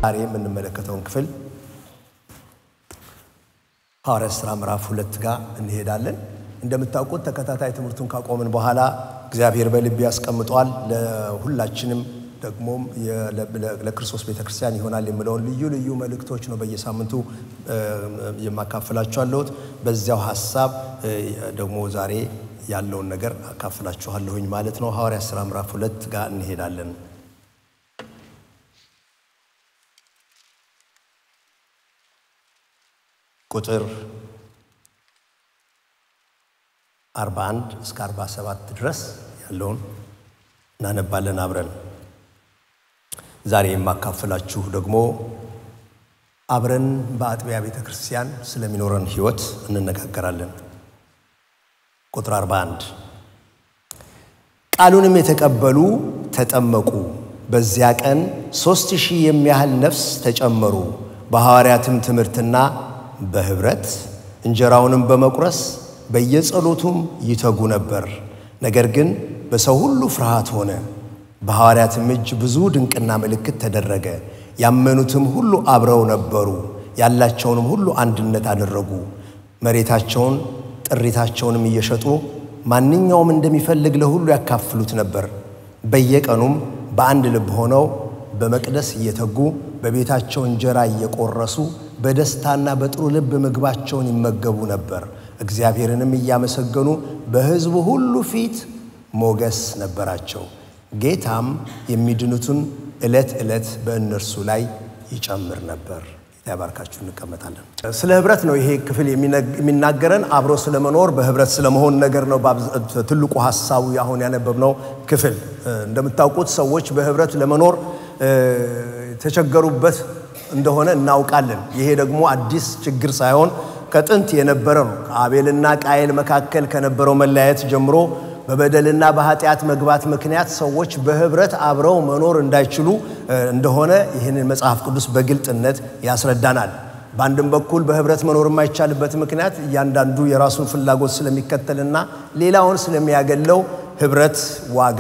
ዛሬ የምንመለከተውን ክፍል ሐዋርያት ሥራ ምዕራፍ 2 ጋር እንሄዳለን። እንደምታውቁት ተከታታይ ትምህርቱን ካቆምን በኋላ እግዚአብሔር በልብ ያስቀምጧል ለሁላችንም ደግሞም ለክርስቶስ ቤተክርስቲያን ይሆናል የሚለውን ልዩ መልእክቶች ነው በየሳምንቱ የማካፈላችኋለሁት። በዚያው ሐሳብ ደግሞ ዛሬ ያለውን ነገር አካፈላችኋለሁኝ ማለት ነው። ሐዋርያት ሥራ ምዕራፍ 2 ጋር እንሄዳለን። ቁጥር 41 እስከ 47 ድረስ ያለውን እናነባለን አብረን። ዛሬ የማካፈላችሁ ደግሞ አብረን በአጥቢያ ቤተክርስቲያን ስለሚኖረን ሕይወት እንነጋገራለን። ቁጥር 41 ቃሉንም የተቀበሉ ተጠመቁ። በዚያ ቀን 3000 የሚያህል ነፍስ ተጨመሩ። በሐዋርያትም ትምህርትና በህብረት እንጀራውንም በመቁረስ በየጸሎቱም ይተጉ ነበር። ነገር ግን በሰው ሁሉ ፍርሃት ሆነ። በሐዋርያትም እጅ ብዙ ድንቅና ምልክት ተደረገ። ያመኑትም ሁሉ አብረው ነበሩ። ያላቸውንም ሁሉ አንድነት አደረጉ። መሬታቸውን ጥሪታቸውንም እየሸጡ ማንኛውም እንደሚፈልግ ለሁሉ ያካፍሉት ነበር። በየቀኑም በአንድ ልብ ሆነው በመቅደስ እየተጉ በቤታቸው እንጀራ እየቆረሱ በደስታና በጥሩ ልብ ምግባቸውን ይመገቡ ነበር። እግዚአብሔርንም እያመሰገኑ በሕዝቡ ሁሉ ፊት ሞገስ ነበራቸው። ጌታም የሚድኑትን ዕለት በእነርሱ ላይ ይጨምር ነበር። ያባርካችሁ። እንቀመጣለን። ስለ ህብረት ነው ይሄ ክፍል የሚናገረን። አብሮ ስለመኖር በህብረት ስለመሆን ነገር ነው ትልቁ ሐሳቡ አሁን ያነበብነው ክፍል። እንደምታውቁት ሰዎች በህብረት ለመኖር ተቸገሩበት እንደሆነ እናውቃለን። ይሄ ደግሞ አዲስ ችግር ሳይሆን ከጥንት የነበረ ነው። ከአቤልና ቃየል መካከል ከነበረው መለያየት ጀምሮ በበደልና በኃጢአት መግባት ምክንያት ሰዎች በህብረት አብረው መኖር እንዳይችሉ እንደሆነ ይህንን መጽሐፍ ቅዱስ በግልጥነት ያስረዳናል። በአንድም በኩል በህብረት መኖር የማይቻልበት ምክንያት እያንዳንዱ የራሱን ፍላጎት ስለሚከተልና ሌላውን ስለሚያገለው ህብረት ዋጋ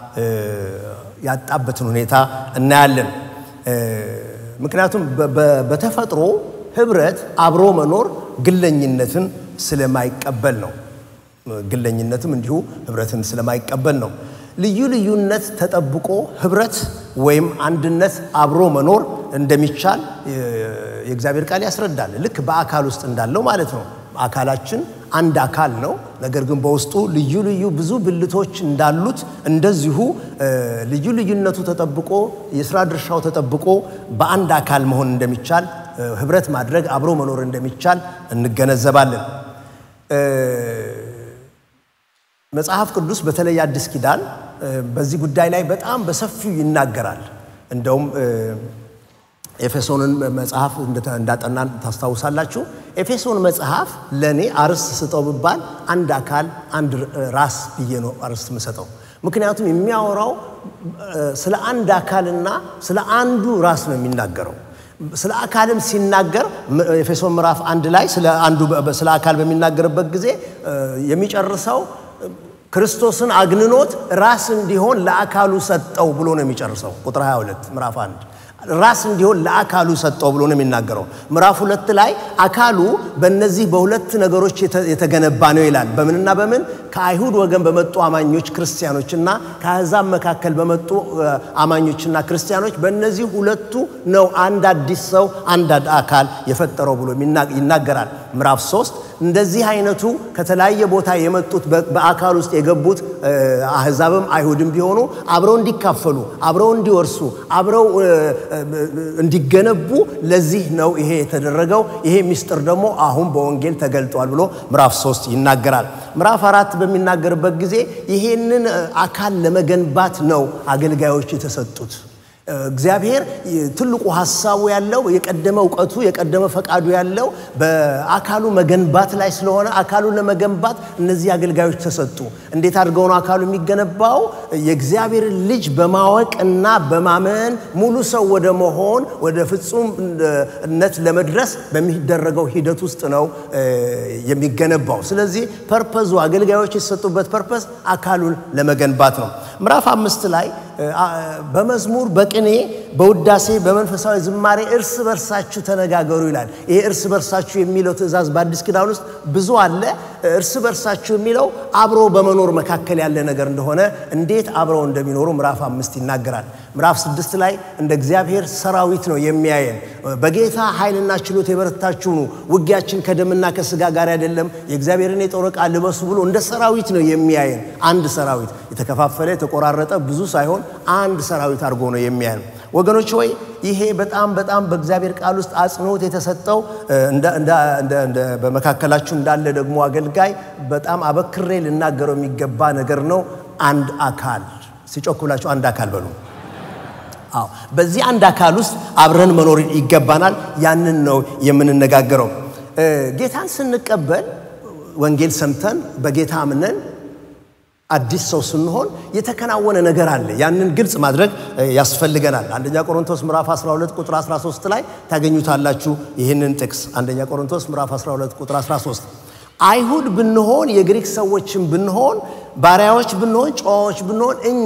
ያጣበትን ሁኔታ እናያለን። ምክንያቱም በተፈጥሮ ህብረት አብሮ መኖር ግለኝነትን ስለማይቀበል ነው። ግለኝነትም እንዲሁ ህብረትን ስለማይቀበል ነው። ልዩነት ተጠብቆ ህብረት ወይም አንድነት አብሮ መኖር እንደሚቻል የእግዚአብሔር ቃል ያስረዳል። ልክ በአካል ውስጥ እንዳለው ማለት ነው። አካላችን አንድ አካል ነው። ነገር ግን በውስጡ ልዩ ብዙ ብልቶች እንዳሉት እንደዚሁ ልዩነቱ ተጠብቆ የሥራ ድርሻው ተጠብቆ በአንድ አካል መሆን እንደሚቻል ህብረት ማድረግ አብሮ መኖር እንደሚቻል እንገነዘባለን። መጽሐፍ ቅዱስ በተለይ አዲስ ኪዳን በዚህ ጉዳይ ላይ በጣም በሰፊው ይናገራል። እንደውም ኤፌሶንን መጽሐፍ እንዳጠናን ታስታውሳላችሁ። ኤፌሶን መጽሐፍ ለኔ አርዕስት ስጠው ብባል አንድ አካል አንድ ራስ ብዬ ነው አርዕስት የምሰጠው። ምክንያቱም የሚያወራው ስለ አንድ አካልና ስለ አንዱ ራስ ነው የሚናገረው። ስለ አካልም ሲናገር ኤፌሶን ምዕራፍ 1 ላይ ስለ አካል በሚናገርበት ጊዜ የሚጨርሰው ክርስቶስን አግንኖት ራስ እንዲሆን ለአካሉ ሰጠው ብሎ ነው የሚጨርሰው። ቁጥር 22 ምዕራፍ 1 ራስ እንዲሆን ለአካሉ ሰጠው ብሎ ነው የሚናገረው። ምዕራፍ 2 ላይ አካሉ በእነዚህ በሁለት ነገሮች የተገነባ ነው ይላል። በምንና በምን? ከአይሁድ ወገን በመጡ አማኞች ክርስቲያኖችና ከአሕዛብ መካከል በመጡ አማኞችና ክርስቲያኖች በእነዚህ ሁለቱ ነው አንድ አዲስ ሰው አንድ አካል የፈጠረው ብሎ ይናገራል። ምዕራፍ 3 እንደዚህ አይነቱ ከተለያየ ቦታ የመጡት በአካል ውስጥ የገቡት አሕዛብም አይሁድም ቢሆኑ አብረው እንዲካፈሉ አብረው እንዲወርሱ አብረው እንዲገነቡ ለዚህ ነው ይሄ የተደረገው። ይሄ ምስጢር ደግሞ አሁን በወንጌል ተገልጧል ብሎ ምዕራፍ 3 ይናገራል። ምዕራፍ 4 በሚናገርበት ጊዜ ይሄንን አካል ለመገንባት ነው አገልጋዮች የተሰጡት። እግዚአብሔር ትልቁ ሐሳቡ ያለው የቀደመ ዕውቀቱ የቀደመ ፈቃዱ ያለው በአካሉ መገንባት ላይ ስለሆነ አካሉን ለመገንባት እነዚህ አገልጋዮች ተሰጡ። እንዴት አድርገው ነው አካሉ የሚገነባው? የእግዚአብሔር ልጅ በማወቅና በማመን ሙሉ ሰው ወደ መሆን ወደ ፍጹምነት ለመድረስ በሚደረገው ሂደት ውስጥ ነው የሚገነባው። ስለዚህ ፐርፐዙ አገልጋዮች የተሰጡበት ፐርፐስ አካሉን ለመገንባት ነው። ምዕራፍ 5 ላይ በመዝሙር በቅኔ በውዳሴ በመንፈሳዊ ዝማሬ እርስ በርሳችሁ ተነጋገሩ ይላል። ይሄ እርስ በርሳችሁ የሚለው ትእዛዝ በአዲስ ኪዳን ውስጥ ብዙ አለ። እርስ በርሳችሁ የሚለው አብሮ በመኖር መካከል ያለ ነገር እንደሆነ እንዴት አብረው እንደሚኖሩ ምዕራፍ 5 ይናገራል። ምዕራፍ 6 ላይ እንደ እግዚአብሔር ሰራዊት ነው የሚያየን። በጌታ ኃይልና ችሎት የበረታችሁ ነው፣ ውጊያችን ከደምና ከስጋ ጋር አይደለም፣ የእግዚአብሔርን የጦር ዕቃ ልበሱ ብሎ እንደ ሰራዊት ነው የሚያየን። አንድ ሰራዊት የተከፋፈለ የተቆራረጠ ብዙ ሳይሆን አንድ ሰራዊት አድርጎ ነው የሚያየን። ወገኖች ሆይ ይሄ በጣም በእግዚአብሔር ቃል ውስጥ አጽንኦት የተሰጠው እንደ በመካከላችሁ እንዳለ ደግሞ አገልጋይ በጣም አበክሬ ልናገረው የሚገባ ነገር ነው። አንድ አካል ሲጮኩላችሁ አንድ አካል በሉ። አዎ በዚህ አንድ አካል ውስጥ አብረን መኖር ይገባናል። ያንን ነው የምንነጋገረው። ጌታን ስንቀበል ወንጌል ሰምተን በጌታ አምነን አዲስ ሰው ስንሆን የተከናወነ ነገር አለ። ያንን ግልጽ ማድረግ ያስፈልገናል። አንደኛ ቆሮንቶስ ምዕራፍ 12 ቁጥር 13 ላይ ታገኙታላችሁ ይህንን ጥቅስ። አንደኛ ቆሮንቶስ ምዕራፍ 12 ቁጥር 13 አይሁድ ብንሆን የግሪክ ሰዎችም ብንሆን ባሪያዎች ብንሆን ጨዋዎች ብንሆን እኛ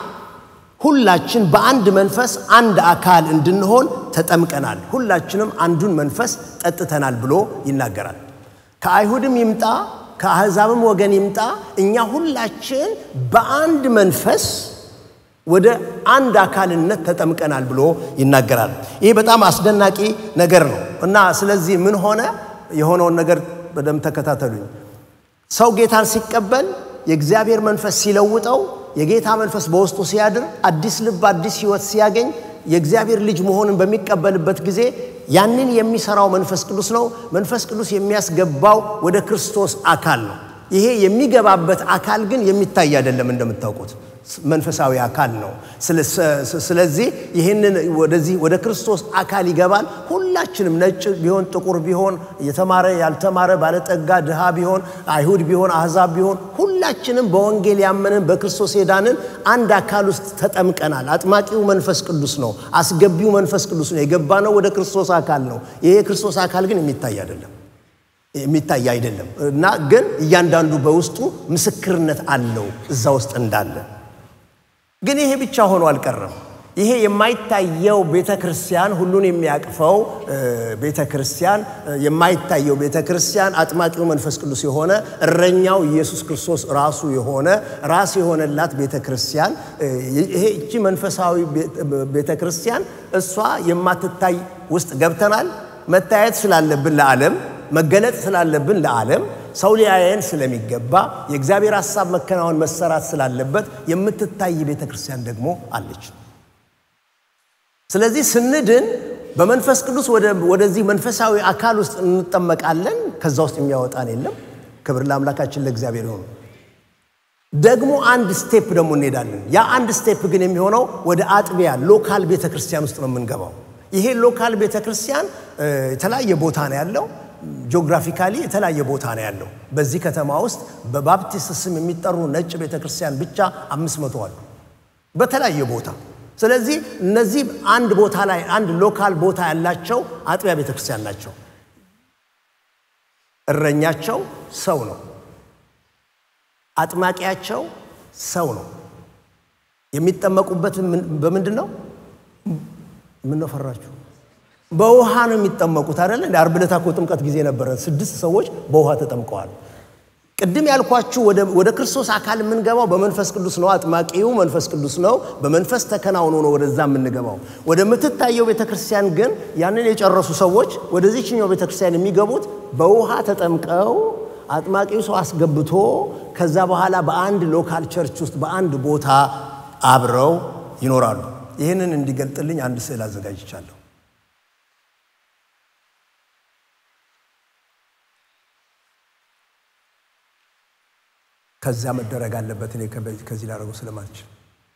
ሁላችን በአንድ መንፈስ አንድ አካል እንድንሆን ተጠምቀናል፣ ሁላችንም አንዱን መንፈስ ጠጥተናል ብሎ ይናገራል። ከአይሁድም ይምጣ ከአሕዛብም ወገን ይምጣ እኛ ሁላችን በአንድ መንፈስ ወደ አንድ አካልነት ተጠምቀናል ብሎ ይናገራል። ይሄ በጣም አስደናቂ ነገር ነው እና ስለዚህ ምን ሆነ? የሆነውን ነገር በደም ተከታተሉኝ። ሰው ጌታን ሲቀበል የእግዚአብሔር መንፈስ ሲለውጠው የጌታ መንፈስ በውስጡ ሲያድር አዲስ ልብ አዲስ ሕይወት ሲያገኝ የእግዚአብሔር ልጅ መሆንን በሚቀበልበት ጊዜ ያንን የሚሰራው መንፈስ ቅዱስ ነው። መንፈስ ቅዱስ የሚያስገባው ወደ ክርስቶስ አካል ነው። ይሄ የሚገባበት አካል ግን የሚታይ አይደለም፣ እንደምታውቁት መንፈሳዊ አካል ነው። ስለዚህ ይሄንን ወደ ክርስቶስ አካል ይገባል። ሁላችንም ነጭ ቢሆን ጥቁር ቢሆን የተማረ ያልተማረ ባለጠጋ ድሃ ቢሆን አይሁድ ቢሆን አሕዛብ ቢሆን ሁላችንም በወንጌል ያመንን በክርስቶስ የዳንን አንድ አካል ውስጥ ተጠምቀናል። አጥማቂው መንፈስ ቅዱስ ነው፣ አስገቢው መንፈስ ቅዱስ ነው። የገባነው ወደ ክርስቶስ አካል ነው። ይሄ ክርስቶስ አካል ግን የሚታይ አይደለም እና ግን እያንዳንዱ በውስጡ ምስክርነት አለው እዛ ውስጥ እንዳለ። ግን ይሄ ብቻ ሆኖ አልቀረም። ይሄ የማይታየው ቤተክርስቲያን ሁሉን የሚያቅፈው ቤተክርስቲያን የማይታየው ቤተክርስቲያን አጥማቂው መንፈስ ቅዱስ የሆነ እረኛው ኢየሱስ ክርስቶስ ራሱ የሆነ ራስ የሆነላት ቤተክርስቲያን ይሄ እቺ መንፈሳዊ ቤተክርስቲያን እሷ የማትታይ ውስጥ ገብተናል። መታየት ስላለብን ለዓለም መገለጥ ስላለብን ለዓለም ሰው ሊያየን ስለሚገባ የእግዚአብሔር ሐሳብ መከናወን መሰራት ስላለበት የምትታይ ቤተክርስቲያን ደግሞ አለች። ስለዚህ ስንድን በመንፈስ ቅዱስ ወደዚህ መንፈሳዊ አካል ውስጥ እንጠመቃለን። ከዛ ውስጥ የሚያወጣን የለም። ክብር ለአምላካችን ለእግዚአብሔር ይሁን። ደግሞ አንድ ስቴፕ ደግሞ እንሄዳለን። ያ አንድ ስቴፕ ግን የሚሆነው ወደ አጥቢያ ሎካል ቤተክርስቲያን ውስጥ ነው የምንገባው። ይሄ ሎካል ቤተክርስቲያን የተለያየ ቦታ ነው ያለው። ጂኦግራፊካሊ የተለያየ ቦታ ነው ያለው። በዚህ ከተማ ውስጥ በባፕቲስት ስም የሚጠሩ ነጭ ቤተክርስቲያን ብቻ 500 አሉ በተለያየ ቦታ። ስለዚህ እነዚህ አንድ ቦታ ላይ አንድ ሎካል ቦታ ያላቸው አጥቢያ ቤተክርስቲያን ናቸው። እረኛቸው ሰው ነው፣ አጥማቂያቸው ሰው ነው። የሚጠመቁበት በምንድን ነው? ምን ነው ፈራችሁ? በውሃ ነው የሚጠመቁት አይደል? እንደ ዓርብ ዕለት እኮ ጥምቀት ጊዜ ነበረ። 6 ሰዎች በውሃ ተጠምቀዋል። ቅድም ያልኳችሁ ወደ ክርስቶስ አካል የምንገባው በመንፈስ ቅዱስ ነው። አጥማቂው መንፈስ ቅዱስ ነው። በመንፈስ ተከናውኖ ነው ወደዛ የምንገባው። ወደ ምትታየው ቤተክርስቲያን ግን ያንን የጨረሱ ሰዎች ወደዚህኛው ቤተክርስቲያን የሚገቡት በውሃ ተጠምቀው አጥማቂው ሰው አስገብቶ ከዛ በኋላ በአንድ ሎካል ቸርች ውስጥ በአንድ ቦታ አብረው ይኖራሉ። ይህንን እንዲገልጥልኝ አንድ ስዕል አዘጋጅቻለሁ። ከዛ መደረግ አለበት። እኔ ከዚህ ላደርገው ስለማልችል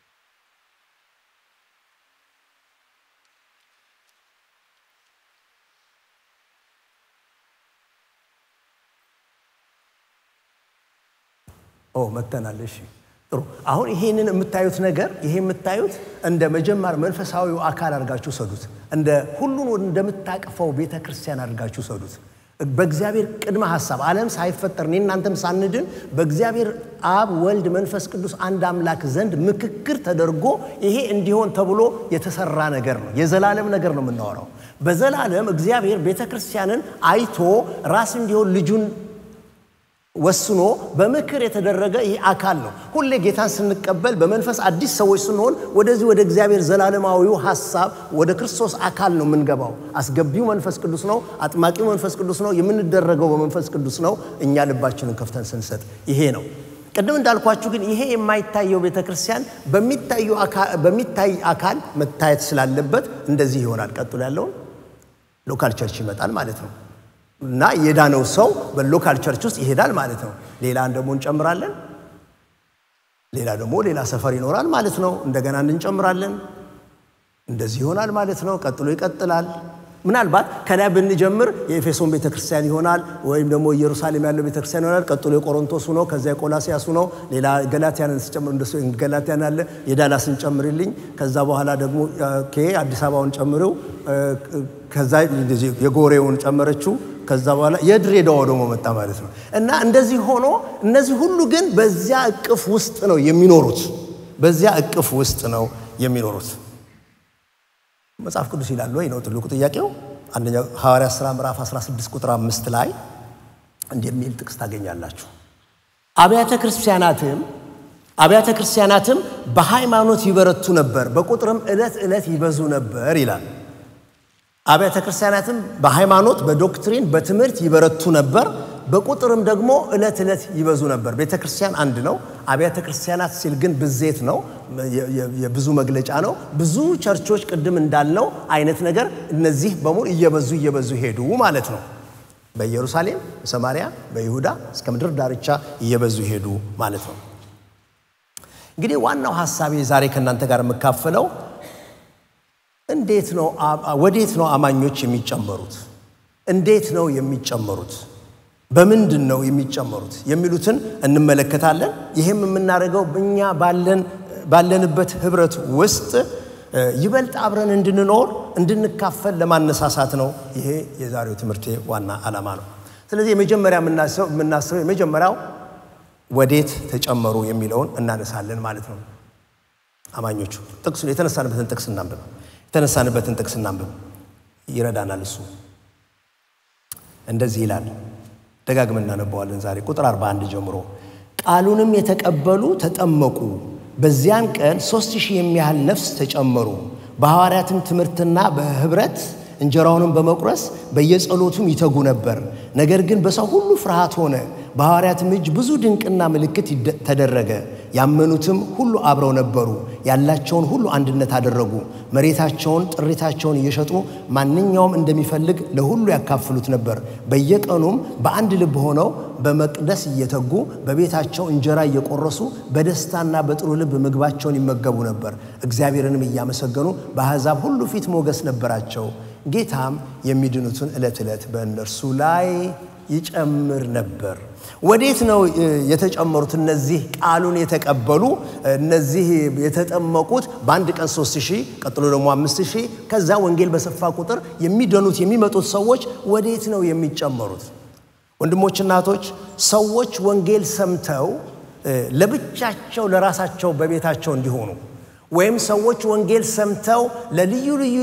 መተናል። እሺ ጥሩ። አሁን ይሄንን የምታዩት ነገር ይሄ የምታዩት እንደ መጀመር መንፈሳዊው አካል አድርጋችሁ ሰዱት። እንደ ሁሉን እንደምታቀፈው ቤተክርስቲያን አድርጋችሁ ሰዱት። በእግዚአብሔር ቅድመ ሐሳብ ዓለም ሳይፈጠር እናንተም ሳንድን በእግዚአብሔር አብ ወልድ መንፈስ ቅዱስ አንድ አምላክ ዘንድ ምክክር ተደርጎ ይሄ እንዲሆን ተብሎ የተሰራ ነገር ነው የዘላለም ነገር ነው የምናወራው በዘላለም እግዚአብሔር ቤተክርስቲያንን አይቶ ራስ እንዲሆን ልጁን ወስኖ በመከር የተደረገ ይሄ አካል ነው ሁሌ ጌታን ስንቀበል በመንፈስ አዲስ ሰዎች ስንሆን ወደዚህ ወደ እግዚአብሔር ዘላለማዊው ሐሳብ ወደ ክርስቶስ አካል ነው የምንገባው አስገቢው መንፈስ ቅዱስ ነው አጥማቂው መንፈስ ቅዱስ ነው የምንደረገው በመንፈስ ቅዱስ ነው እኛ ልባችንን ከፍተን ስንሰጥ ይሄ ነው ቀደም እንዳልኳችሁ ግን ይሄ የማይታየው ቤተክርስቲያን በሚታይ አካል መታየት ስላለበት እንደዚህ ይሆናል ቀጥሎ ያለው ሎካል ቸርች ይመጣል ማለት ነው እና የዳነው ሰው በሎካል ቸርች ውስጥ ይሄዳል ማለት ነው ሌላ ደግሞ እንጨምራለን ሌላ ሰፈር ይኖራል ማለት ነው እንደገና እንጨምራለን እንደዚህ ይሆናል ማለት ነው ቀጥሎ ይቀጥላል ምናልባት ከላይ ብንጀምር የኤፌሶን ቤተክርስቲያን ይሆናል ወይም ደግሞ ኢየሩሳሌም ያለው ቤተክርስቲያን ይሆናል ቀጥሎ የቆሮንቶስ ነው ከዛ የቆላሲያስ ነው ሌላ ገላትያንን ሲጨምር እንደሱ ገላትያን አለ የዳላስን ጨምርልኝ ከዛ በኋላ ደግሞ አዲስ አበባውን ጨምረው ከዛ የጎሬውን ጨመረችው ከዛ በኋላ የድሬዳዋ ደግሞ መጣ ማለት ነው እና እንደዚህ ሆኖ እነዚህ ሁሉ ግን በዚያ እቅፍ ውስጥ ነው የሚኖሩት መጽሐፍ ቅዱስ ይላል ወይ ነው ትልቁ ጥያቄው አንደኛው ሐዋርያት ሥራ ምዕራፍ 16 ቁጥር 5 ላይ እንደሚል ጥቅስ ታገኛላችሁ አብያተ ክርስቲያናትም በሃይማኖት ይበረቱ ነበር በቁጥርም ዕለት ይበዙ ነበር ይላል አብያተ ክርስቲያናትም በሃይማኖት በዶክትሪን በትምህርት ይበረቱ ነበር በቁጥርም ደግሞ ዕለት ይበዙ ነበር ቤተክርስቲያን አንድ ነው አብያተ ክርስቲያናት ሲል ግን ብዜት ነው የብዙ መግለጫ ነው ብዙ ቸርቾች ቅድም እንዳልነው አይነት ነገር እነዚህ በሙሉ እየበዙ ሄዱ ማለት ነው በኢየሩሳሌም በሰማሪያ በይሁዳ እስከ ምድር ዳርቻ እየበዙ ሄዱ ማለት ነው እንግዲህ ዋናው ሐሳቤ ዛሬ ከናንተ ጋር መካፈለው ወዴት ነው አማኞች የሚጨመሩት በምንድን ነው የሚጨመሩት የሚሉትን እንመለከታለን ይሄም የምናደርገው በእኛ ባለንበት ህብረት ውስጥ ይበልጥ አብረን እንድንካፈል ለማነሳሳት ነው ይሄ የዛሬው ትምህርቴ ዋና ዓላማ ነው ስለዚህ የመጀመሪያ የመጀመሪያው ወዴት ተጨመሩ የሚለውን እናነሳለን ማለት ነው አማኞቹ የተነሳንበትን ጥቅስ እናንብብ ይረዳናል እሱ እንደዚህ ይላል ደጋግመን እናነባዋለን ዛሬ ቁጥር 41 ጀምሮ ቃሉንም የተቀበሉ ተጠመቁ በዚያን ቀን 3000 የሚያህል ነፍስ ተጨመሩ በሐዋርያትም ትምህርትና በህብረት እንጀራውንም በመቁረስ በየጸሎቱም ይተጉ ነበር ነገር ግን በሰው ሁሉ ፍርሃት ሆነ በሐዋርያትም እጅ ብዙ ድንቅና ምልክት ተደረገ ያመኑትም ሁሉ አብረው ነበሩ ያላቸውን ሁሉ አንድነት አደረጉ መሬታቸውን ጥሪታቸውን እየሸጡ ማንኛውም እንደሚፈልግ ለሁሉ ያካፍሉት ነበር በየቀኑም በአንድ ልብ ሆነው በመቅደስ እየተጉ በቤታቸው እንጀራ እየቆረሱ በደስታና በጥሩ ልብ ምግባቸውን ይመገቡ ነበር እግዚአብሔርንም እያመሰገኑ በአሕዛብ ሁሉ ፊት ሞገስ ነበራቸው ጌታም የሚድኑትን ዕለት በእነርሱ ላይ ይጨምር ነበር ወዴት ነው የተጨመሩት እነዚህ ቃሉን የተቀበሉ እነዚህ የተጠመቁት በአንድ ቀን 3000 ቀጥሎ ደግሞ 5000 ከዛ ወንጌል በሰፋ ቁጥር የሚመጡት ሰዎች ወዴት ነው የሚጨመሩት ወንድሞችና እህቶች ሰዎች ወንጌል ሰምተው ለብቻቸው ለራሳቸው በቤታቸው እንዲሆኑ ወይም ሰዎች ወንጌል ሰምተው ለልዩ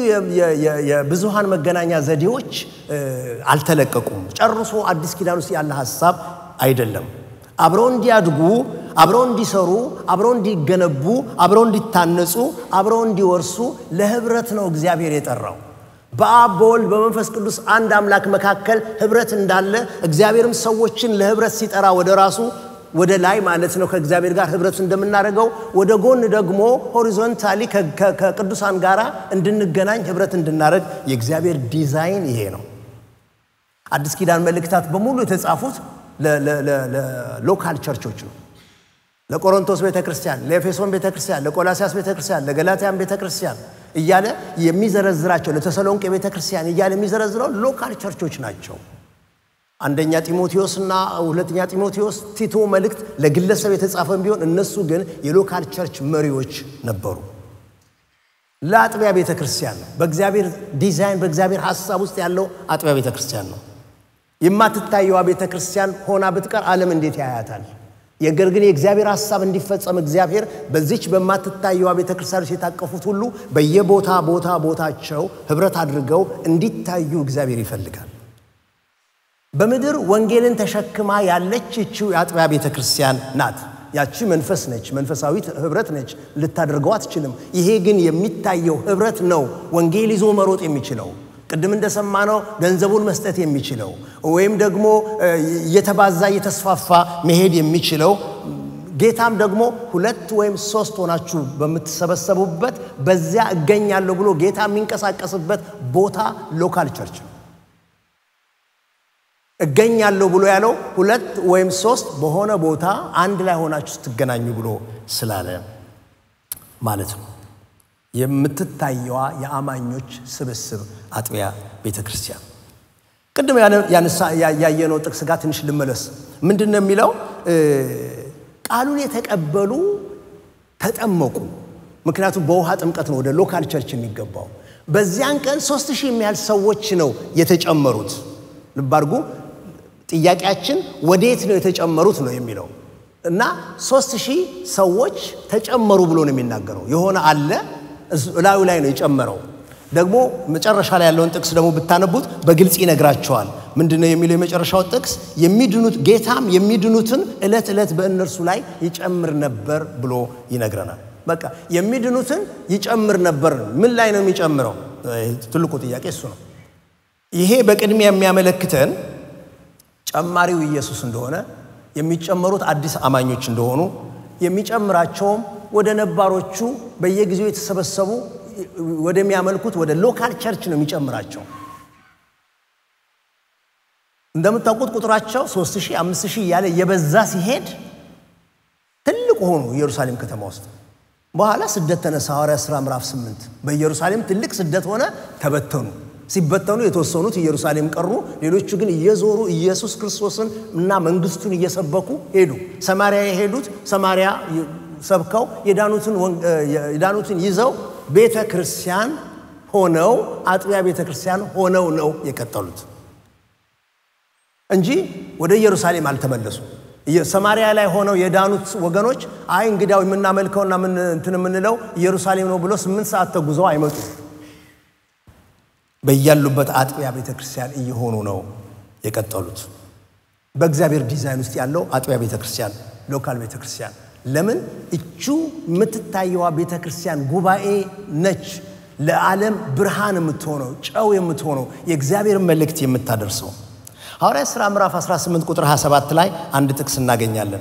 የብዙሃን መገናኛ ዘዴዎች አልተለቀቁም ጨርሶ አዲስ ኪዳን ውስጥ ያለ ሐሳብ አይደለም አብረው እንዲያድጉ አብረው እንዲሰሩ አብረው እንዲገነቡ አብረው እንዲታነጹ አብረው እንዲወርሱ ለህብረት ነው እግዚአብሔር የጠራው በአብ በወልድ በመንፈስ ቅዱስ አንድ አምላክ መካከል ህብረት እንዳለ እግዚአብሔርም ሰዎችን ለህብረት ሲጠራ ወደ ራሱ ወደ ላይ ማለት ነው ከእግዚአብሔር ጋር ህብረት እንደምናደርገው ወደ ጎን ደግሞ ሆሪዞንታሊ ከቅዱሳን ጋራ እንድንገናኝ ህብረት እንድናደርግ የእግዚአብሔር ዲዛይን ይሄ ነው አዲስ ኪዳን መልእክታት በሙሉ የተጻፉት ለሎካል ቸርቾች ነው ለቆሮንቶስ ቤተክርስቲያን ለኤፌሶን ቤተክርስቲያን ለቆላሲያስ ቤተክርስቲያን ለገላትያን ቤተክርስቲያን እያለ የሚዘረዝራቸው ለተሰሎንቄ ቤተክርስቲያን እያለ የሚዘረዝረው ሎካል ቸርቾች ናቸው አንደኛ ጢሞቴዎስና ሁለተኛ ጢሞቴዎስ ቲቶ መልእክት ለግለሰብ የተጻፈም ቢሆን እነሱ ግን የሎካል ቸርች መሪዎች ነበሩ ለአጥቢያ ቤተክርስቲያን ነው በእግዚአብሔር ዲዛይን በእግዚአብሔር ሐሳብ ውስጥ ያለው አጥቢያ ቤተክርስቲያን ነው የማትታየዋ ቤተክርስቲያን ሆና ብትቀር ዓለም እንዴት ያያታል? የገር ግን የእግዚአብሔር ሐሳብ እንዲፈጸም እግዚአብሔር በዚች በማትታየዋ ቤተክርስቲያን የታቀፉት ሁሉ ቦታቸው ህብረት አድርገው እንዲታዩ እግዚአብሔር ይፈልጋል። በምድር ወንጌልን ተሸክማ ያለች እቺው የአጥቢያ ቤተክርስቲያን ናት። ያቺ መንፈስ ነች፣ መንፈሳዊት ህብረት ነች፣ ልታደርገው አትችልም። ይሄ ግን የሚታየው ህብረት ነው ወንጌል ይዞ መሮጥ የሚችለው። ቅድም እንደሰማነው ገንዘቡን መስጠት የሚችለው ወይም ደግሞ የተባዛ የተስፋፋ መሄድ የሚችለው ጌታም ደግሞ 2 ወይም 3 ሆናችሁ በመተሰበሰቡበት በዚያ እገኛለሁ ብሎ ጌታ የሚንቀሳቀስበት ቦታ ሎካል ቸርች ነው። እገኛለሁ ብሎ ያለው 2 ወይም 3 በሆነ ቦታ አንድ ላይ ሆናችሁ ስትገናኙ ብሎ ስላለ ማለት ነው። የምትታየዋ የአማኞች ስብስብ አጥቢያ ቤተክርስቲያን ቅድም ያየነው ጥቅስ ጋር ትንሽ ልመለስ። ምንድነው የሚለው? ቃሉን የተቀበሉ ተጠመቁ። ምክንያቱም በውሃ ጥምቀት ነው ወደ ሎካል ቸርች የሚገባው። በዚያን ቀን 3000 የሚያህል ሰዎች ነው የተጨመሩት። ልብ አድርጉ። ጥያቄያችን ወዴት ነው የተጨመሩት ነው የሚለው እና 3000 ሰዎች ተጨመሩ ብሎ ነው የሚናገረው። የሆነ አለ ላዩ ላይ ነው የጨመረው። ደግሞ መጨረሻ ላይ ያለውን ጥቅስ ደግሞ ብታነቡት በግልጽ ይነግራቸዋል። ምንድነው የሚለው የመጨረሻው ጥቅስ? የሚድኑት ጌታም የሚድኑትን ዕለት በእነርሱ ላይ ይጨምር ነበር ብሎ ይነግረናል። በቃ የሚድኑትን ይጨምር ነበር። ምን ላይ ነው የሚጨምረው? ትልቁ ጥያቄ እሱ ነው። ይሄ በቅድሚያ የሚያመለክተን ጨማሪው ኢየሱስ እንደሆነ፣ የሚጨመሩት አዲስ አማኞች እንደሆኑ፣ የሚጨምራቸውም ወደ ነባሮቹ በየጊዜው የተሰበሰቡ ወደሚያመልኩት ወደ ሎካል ቸርች ነው የሚጨምራቸው። እንደምታውቁት ቁጥራቸው 3000 5000 ያለ የበዛ ሲሄድ ትልቅ ሆኑ ኢየሩሳሌም ከተማ ውስጥ። በኋላ ስደት ተነሳ። ሐዋርያት ሥራ ምዕራፍ 8 በኢየሩሳሌም ትልቅ ስደት ሆነ። ተበተኑ። ሲበተኑ የተወሰኑት ኢየሩሳሌም ቀሩ። ሌሎቹ ግን እየዞሩ ኢየሱስ ክርስቶስን እና መንግስቱን እየሰበኩ ሄዱ። ሰማርያ የሄዱት ሰማርያ ሰብከው የዳኑትን ይዘው ቤተክርስቲያን ሆነው አጥቢያ ቤተክርስቲያን ሆነው ነው የቀጠሉት እንጂ ወደ ኢየሩሳሌም አልተመለሱ። ሰማርያ ላይ ሆነው የዳኑት ወገኖች አይ እንግዲያው የምናመልከውና የምንለው ኢየሩሳሌም ነው ብሎ 8 ሰዓት ተጉዘው አይመጡ። በያሉበት አጥቢያ ቤተክርስቲያን እየሆኑ ነው የቀጠሉት። በእግዚአብሔር ዲዛይን ውስጥ ያለው አጥቢያ ቤተክርስቲያን ሎካል ቤተክርስቲያን ለምን እቹ የምትታየዋ ቤተክርስቲያን ጉባኤ ነች። ለዓለም ብርሃን የምትሆነው ጨው የምትሆነው የእግዚአብሔር መልእክት የምታደርሰው። ሐዋርያት ሥራ ምዕራፍ 18 ቁጥር 27 ላይ አንድ ጥቅስ እናገኛለን።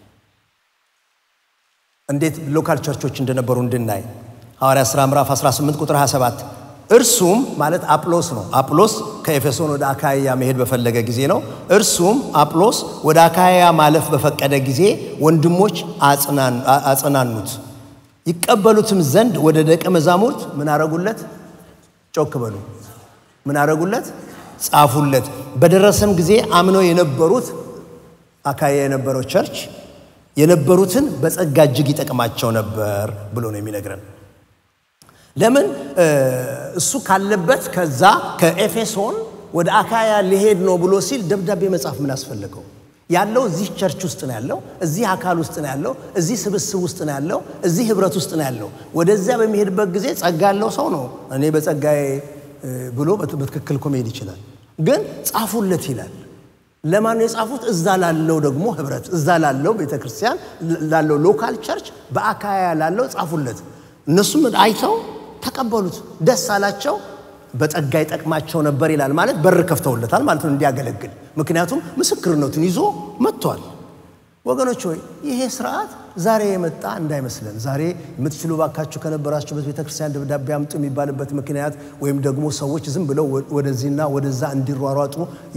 እንዴት ሎካል ቸርቾች እንደነበሩ እንድናይ። ሐዋርያት ሥራ ምዕራፍ 18 ቁጥር 27 እርሱም ማለት አጵሎስ ነው። አጵሎስ ከኤፌሶን ወደ አካያ መሄድ በፈለገ ጊዜ ነው። እርሱም አጵሎስ ወደ አካያ ማለፍ በፈቀደ ጊዜ ወንድሞች አጽናኑት፣ ይቀበሉትም ዘንድ ወደ ደቀ መዛሙርት ምን አረጉለት? ጮክ በሉ። ምን አረጉለት? ጻፉለት። በደረሰም ጊዜ አምነው የነበሩት አካያ የነበረው ቸርች የነበሩትን በጸጋ እጅግ ይጠቅማቸው ነበር ብሎ ነው የሚነግረን። ለምን እሱ ካለበት ከዛ ከኤፌሶን ወደ አካያ ሊሄድ ነው ብሎ ሲል ደብዳቤ መጻፍ ምን አስፈልገው? ያለው እዚህ ቸርች ውስጥ ነው ያለው፣ እዚህ አካል ውስጥ ነው ያለው፣ እዚህ ስብስብ ውስጥ ነው ያለው፣ እዚህ ህብረት ውስጥ ነው ያለው። ወደዚያ በሚሄድበት ጊዜ ጸጋ ያለው ሰው ነው እኔ በጸጋዬ ብሎ በትክክል መሄድ ይችላል። ግን ጻፉለት ይላል። ለማን ነው የጻፉት? እዛ ላለው ደግሞ ህብረት፣ እዛ ላለው ቤተክርስቲያን ላለው ሎካል ቸርች በአካያ ላለው ጻፉለት። እነሱም አይተው ተቀበሉት፣ ደስ አላቸው፣ በጸጋ ይጠቅማቸው ነበር ይላል። ማለት በር ከፍተውለታል ማለት ነው እንዲያገለግል። ምክንያቱም ምስክርነቱን ይዞ መጥቷል። ወገኖች ሆይ ይሄ ስርዓት ዛሬ የመጣ እንዳይመስለን። ዛሬ የምትችሉ ባካችሁ ከነበራችሁበት ቤተክርስቲያን ደብዳቤ አምጡ የሚባልበት ምክንያት ወይም ደግሞ ሰዎች ዝም ብለው ወደዚህና ወደዛ እንዲሯሯጡ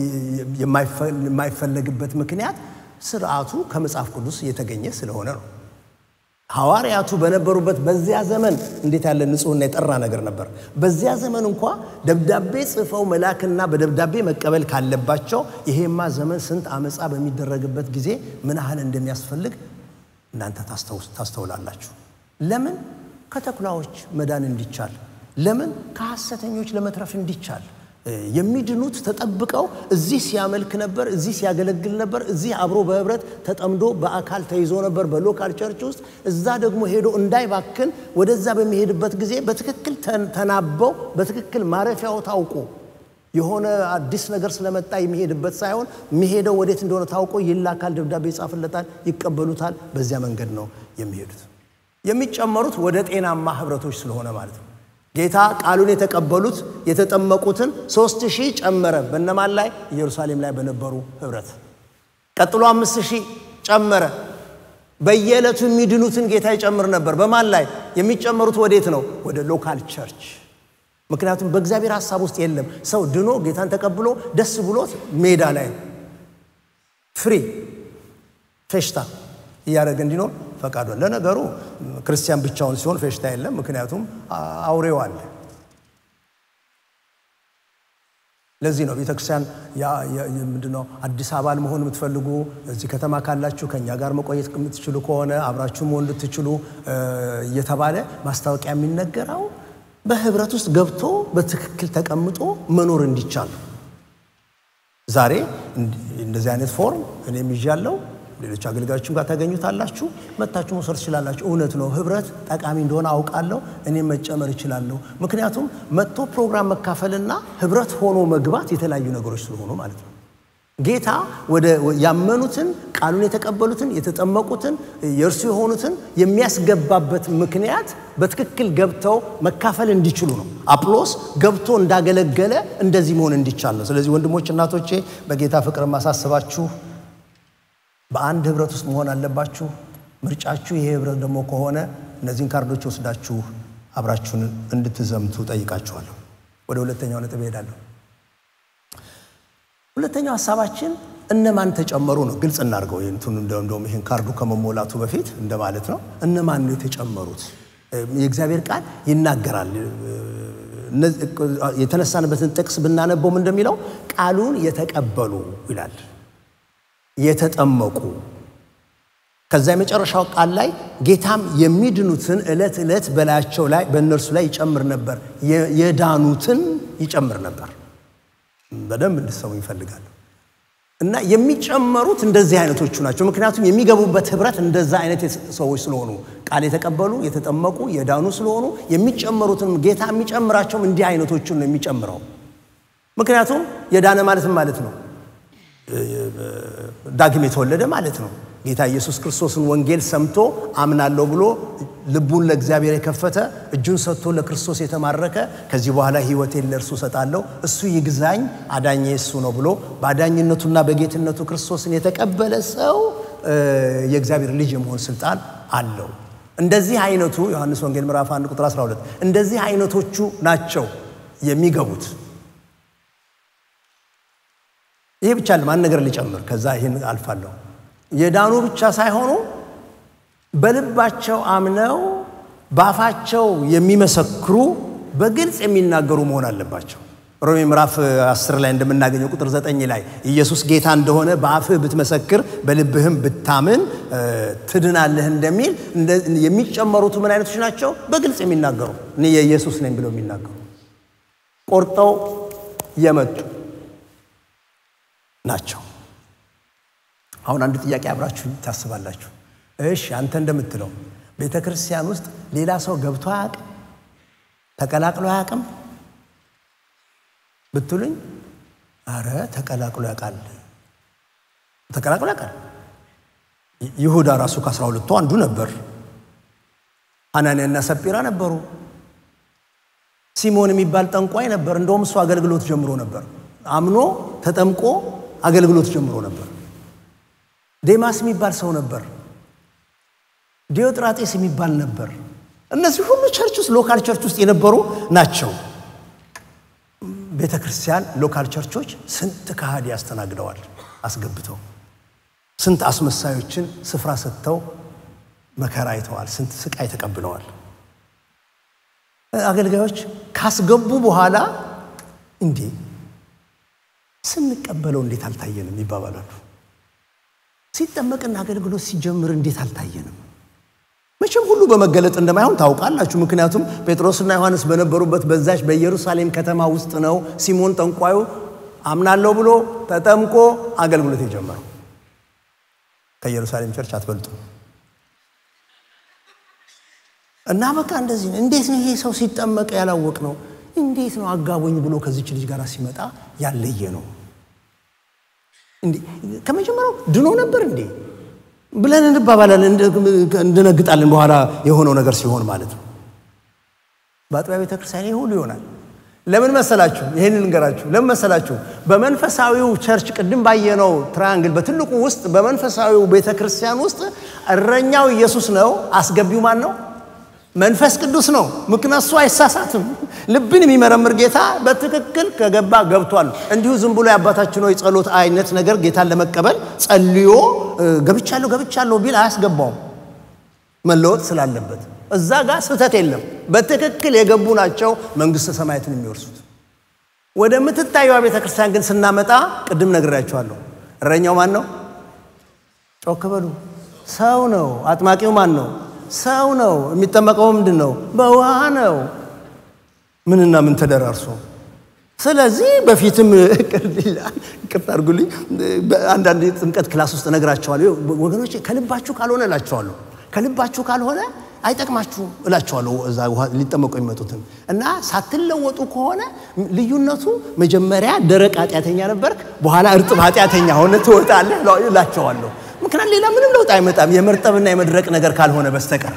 የማይፈለግበት ምክንያት ስርዓቱ ከመጽሐፍ ቅዱስ የተገኘ ስለሆነ ነው። ሐዋርያቱ በነበሩበት በዚያ ዘመን እንዴት ያለ ንጹህና የጠራ ነገር ነበር። በዚያ ዘመን እንኳን ደብዳቤ ጽፈው መላክና በደብዳቤ መቀበል ካለባቸው ይሄማ ዘመን ስንት አመጻ በሚደረግበት ጊዜ ምን ያህል እንደሚያስፈልግ እናንተ ታስተውላላችሁ። ለምን? ከተኩላዎች መዳን እንዲቻል፣ ለምን? ከሐሰተኞች ለመትረፍ እንዲቻል፣ የሚድኑት ተጠብቀው እዚህ ሲያመልክ ነበር እዚህ ሲያገለግል ነበር እዚህ አብሮ በህብረት ተጠምዶ በአካል ተይዞ ነበር በሎካል ቸርች ውስጥ እዛ ደግሞ ሄዶ እንዳይባክን ወደዛ በሚሄድበት ጊዜ በትክክል ተናበው በትክክል ማረፊያው ታውቆ የሆነ አዲስ ነገር ስለመጣ የሚሄድበት ሳይሆን የሚሄደው ወዴት እንደሆነ ታውቆ ይላካል ደብዳቤ ይጻፍለታል ይቀበሉታል በዚያ መንገድ ነው የሚሄዱት የሚጨመሩት ወደ ጤናማ ህብረቶች ስለሆነ ማለት ነው ጌታ ቃሉን የተቀበሉት የተጠመቁትን 3000 ጨመረ በእነማን ላይ ኢየሩሳሌም ላይ በነበሩ ህብረት ቀጥሎ 5000 ጨመረ በየዕለቱ የሚድኑትን ጌታ ይጨምር ነበር በማን ላይ የሚጨመሩት ወዴት ነው ወደ ሎካል ቸርች ምክንያቱም በእግዚአብሔር ሐሳብ ውስጥ የለም ሰው ድኖ ጌታን ተቀብሎ ደስ ብሎት ሜዳ ላይ ፍሪ ፌሽታ ያረገ እንዲኖር ፈቃዱ ለነገሩ ክርስቲያን ብቻውን ሲሆን ፌሽታ የለም ምክንያቱም አውሬው አለ ለዚህ ነው ቤተክርስቲያን ምንድነው አዲስ አበባ መሆን የምትፈልጉ እዚህ ከተማ ካላችሁ ከኛ ጋር መቆየት የምትችሉ ከሆነ አብራችሁ መሆን ልትችሉ እየተባለ ማስታወቂያ የሚነገረው በህብረት ውስጥ ገብቶ በትክክል ተቀምጦ መኖር እንዲቻል ዛሬ እንደዚህ አይነት ፎርም እኔም ይዣለው ሌሎች አገልጋዮችም ጋር ታገኙታላችሁ መጣችሁ መሰረት ይችላልላችሁ እውነት ነው ህብረት ጠቃሚ እንደሆነ አውቃለሁ እኔም መጨመር ይችላልው ምክንያቱም መጥቶ ፕሮግራም መካፈልና ህብረት ሆኖ መግባት የተለያዩ ነገሮች ስለሆኑ ማለት ነው ጌታ ወደ ያመኑትን ቃሉን የተቀበሉትን የተጠመቁትን የእርሱ የሆኑትን የሚያስገባበት ምክንያት በትክክል ገብተው መካፈል እንዲችሉ ነው አጵሎስ ገብቶ እንዳገለገለ እንደዚህ መሆን እንዲቻል ነው ስለዚህ ወንድሞች እናቶቼ በጌታ ፍቅር ማሳሰባችሁ በአንድ ህብረት ውስጥ መሆን አለባችሁ ምርጫችሁ ይሄ ህብረት ደግሞ ከሆነ እነዚህን ካርዶች ወስዳችሁ አብራችሁን እንድትዘምቱ ጠይቃችኋለሁ ወደ ሁለተኛው ነጥብ ሄዳለሁ ሁለተኛው ሐሳባችን እነማን ተጨመሩ ነው ግልጽ እናርገው እንትን እንደውም ይሄን ካርዱ ከመሞላቱ በፊት እንደማለት ነው እነማን ነው የተጨመሩት የእግዚአብሔር ቃል ይናገራል የተነሳንበትን ጥቅስ ብናነበው ምን እንደሚለው ቃሉን የተቀበሉ ይላል የተጠመቁ ከዛ የመጨረሻው ቃል ላይ ጌታም የሚድኑትን እለት በላያቸው ላይ በእነርሱ ላይ ይጨምር ነበር የዳኑትን ይጨምር ነበር በደንብ እንድትሰሙ ይፈልጋል እና የሚጨመሩት እንደዚህ አይነቶቹ ናቸው ምክንያቱም የሚገቡበት ህብረት እንደዛ አይነት ሰዎች ስለሆኑ ቃል የተቀበሉ የተጠመቁ የዳኑ ስለሆኑ የሚጨመሩትን ጌታ የሚጨምራቸው እንዲህ አይነቶቹን ነው የሚጨምረው ምክንያቱም የዳነ ማለት ነው ዳግም የተወለደ ማለት ነው ጌታ ኢየሱስ ክርስቶስን ወንጌል ሰምቶ አምናለሁ ብሎ ልቡን ለእግዚአብሔር የከፈተ እጁን ሰጥቶ ለክርስቶስ የተማረከ ከዚህ በኋላ ህይወቴን ለእርሱ ሰጣለሁ እሱ ይግዛኝ አዳኜ እሱ ነው ብሎ ባዳኝነቱና በጌትነቱ ክርስቶስን የተቀበለ ሰው የእግዚአብሔር ልጅ የመሆን ስልጣን አለው እንደዚህ አይነቱ ዮሐንስ ወንጌል ምዕራፍ 1 ቁጥር 12 እንደዚህ አይነቶቹ ናቸው የሚገቡት ይሄ ብቻ ለማን ነገር ሊጨምር ከዛ ይሄን አልፋለሁ የዳኑ ብቻ ሳይሆኑ በልባቸው አምነው ባፋቸው የሚመሰክሩ በግልጽ የሚናገሩ መሆን አለባቸው ሮሜ ምዕራፍ 10 ላይ እንደምናገኘው ቁጥር 9 ላይ ኢየሱስ ጌታ እንደሆነ በአፍህ ብትመሰክር በልብህም ብታምን ትድናለህ እንደሚል የሚጨመሩት ምን አይነቶች ናቸው በግልጽ የሚናገሩ እኔ የኢየሱስ ነኝ ብለው የሚናገሩ ቆርጠው የመጡ ናቸው አሁን አንድ ጥያቄ አብራችሁ ታስባላችሁ እሺ አንተ እንደምትለው ቤተክርስቲያን ውስጥ ሌላ ሰው ገብቶ ያቅ ተቀላቅሎ ያቅም ብትሉኝ አረ ተቀላቅሎ ያቃል ይሁዳ ራሱ ከ12ቱ አንዱ ነበር ሐናንያና ሰጲራ ነበሩ ሲሞን የሚባል ጠንቋይ ነበር እንደውም እሱ አገልግሎት ጀምሮ ነበር አምኖ ተጠምቆ አገልግሎት ጀምሮ ነበር ዴማስ የሚባል ሰው ነበር ዲዮጥራጤስ የሚባል ነበር እነዚህ ሁሉ ቸርች ውስጥ ሎካል ቸርች ውስጥ የነበሩ ናቸው ቤተክርስቲያን ሎካል ቸርቾች ስንት ካህዲ ያስተናግደዋል አስገብተው ስንት አስመሳዮችን ስፍራ ሰጥተው መከራ አይተዋል ስንት ስቃይ ተቀብለዋል አገልጋዮች ካስገቡ በኋላ እንዴ ስንቀበለው እንዴት አልታየንም ይባባላሉ ሲጠመቅና አገልግሎት ሲጀምር እንዴት አልታየንም መቼም ሁሉ በመገለጥ እንደማይሆን ታውቃላችሁ። ምክንያቱም ጴጥሮስና ዮሐንስ በነበሩበት በዛች በኢየሩሳሌም ከተማ ውስጥ ነው ሲሞን ጠንቋዩ አምናለሁ ብሎ ተጠምቆ አገልግሎት የጀመረው። ከኢየሩሳሌም ቸርች አትበልጡ እና በቃ እንደዚህ ነው። እንዴት ነው ይሄ ሰው ሲጠመቅ ያላወቅ ነው? እንዴት ነው አጋቦኝ ብሎ ከዚች ልጅ ጋር ሲመጣ ያለየ ነው እንዴ? ከመጀመሪያው ድኖ ነበር እንዴ ብለን እንባባላለን፣ እንደነግጣለን በኋላ የሆነው ነገር ሲሆን ማለት ነው። በአጥቢያ ቤተክርስቲያን ይሁሉ ይሆናል። ለምን መሰላችሁ? ይሄን ልንገራችሁ። ለምን መሰላችሁ? በመንፈሳዊው ቸርች ቅድም ባየነው ትራያንግል በትልቁ ውስጥ በመንፈሳዊው ቤተክርስቲያን ውስጥ እረኛው ኢየሱስ ነው። አስገቢው ማን ነው? መንፈስ ቅዱስ ነው። ምክንያቱም እሱ አይሳሳትም። ልብን የሚመረምር ጌታ በትክክል ከገባ ገብቷል። እንዲሁ ዝም ብሎ ያባታችን ነው የጸሎት አይነት ነገር ጌታን ለመቀበል ጸልዮ ገብቻለሁ ቢል አያስገባውም። መለወጥ ስላለበት እዛ ጋር ስህተት የለም። በትክክል የገቡ ናቸው መንግስተ ሰማያትን የሚወርሱት። ወደ ምትታየው ቤተክርስቲያን ግን ስናመጣ ቅድም ነግራችኋለሁ። እረኛው ማን ነው? ጮክ በሉ። ሰው ነው። አጥማቂው ማን ነው? ሰው ነው። የሚጠመቀው ምንድነው? በውሃ ነው። ምንና ምን ተደራርሶ። ስለዚህ በፊትም ቅርታ አድርጉልኝ አንዳንድ ጥምቀት ክላስ ውስጥ ነግራቸዋለሁ። ወገኖቼ ከልባችሁ ካልሆነ እላቸዋለሁ፣ ከልባችሁ ካልሆነ አይጠቅማችሁም እላቸዋለሁ። እዛ ሊጠመቁ የሚመጡትን እና ሳትለወጡ ከሆነ ልዩነቱ መጀመሪያ ደረቅ ኃጢአተኛ ነበርክ፣ በኋላ እርጥብ ኃጢአተኛ ሆነ ትወጣለህ እላቸዋለሁ። ምክንያቱም ሌላ ምንም ለውጥ አይመጣም የመርጠብና የመድረቅ ነገር ካልሆነ በስተቀር።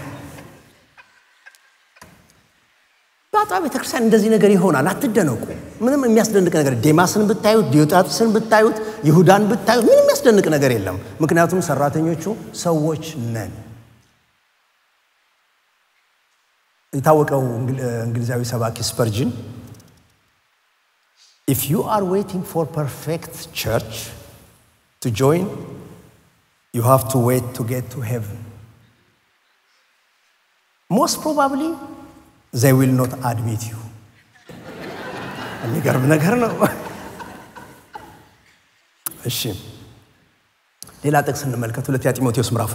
በአጥቢያ ቤተክርስቲያን እንደዚህ ነገር ይሆናል። አትደነቁ። ምንም የሚያስደንቅ ነገር ዴማስን ብታዩት፣ ዲዮጣጥስን ብታዩት፣ ይሁዳን ብታዩት ምንም የሚያስደንቅ ነገር የለም። ምክንያቱም ሰራተኞቹ ሰዎች ነን። የታወቀው እንግሊዛዊ ሰባኪ ስፐርጅን if you are waiting for perfect church to join, you have to wait to get to heaven. Most probably they will not admit you. የሚገርም ነገር ነው። እሺ ሌላ ጥቅስ እንመልከት። 2 ጢሞቴዎስ ምዕራፍ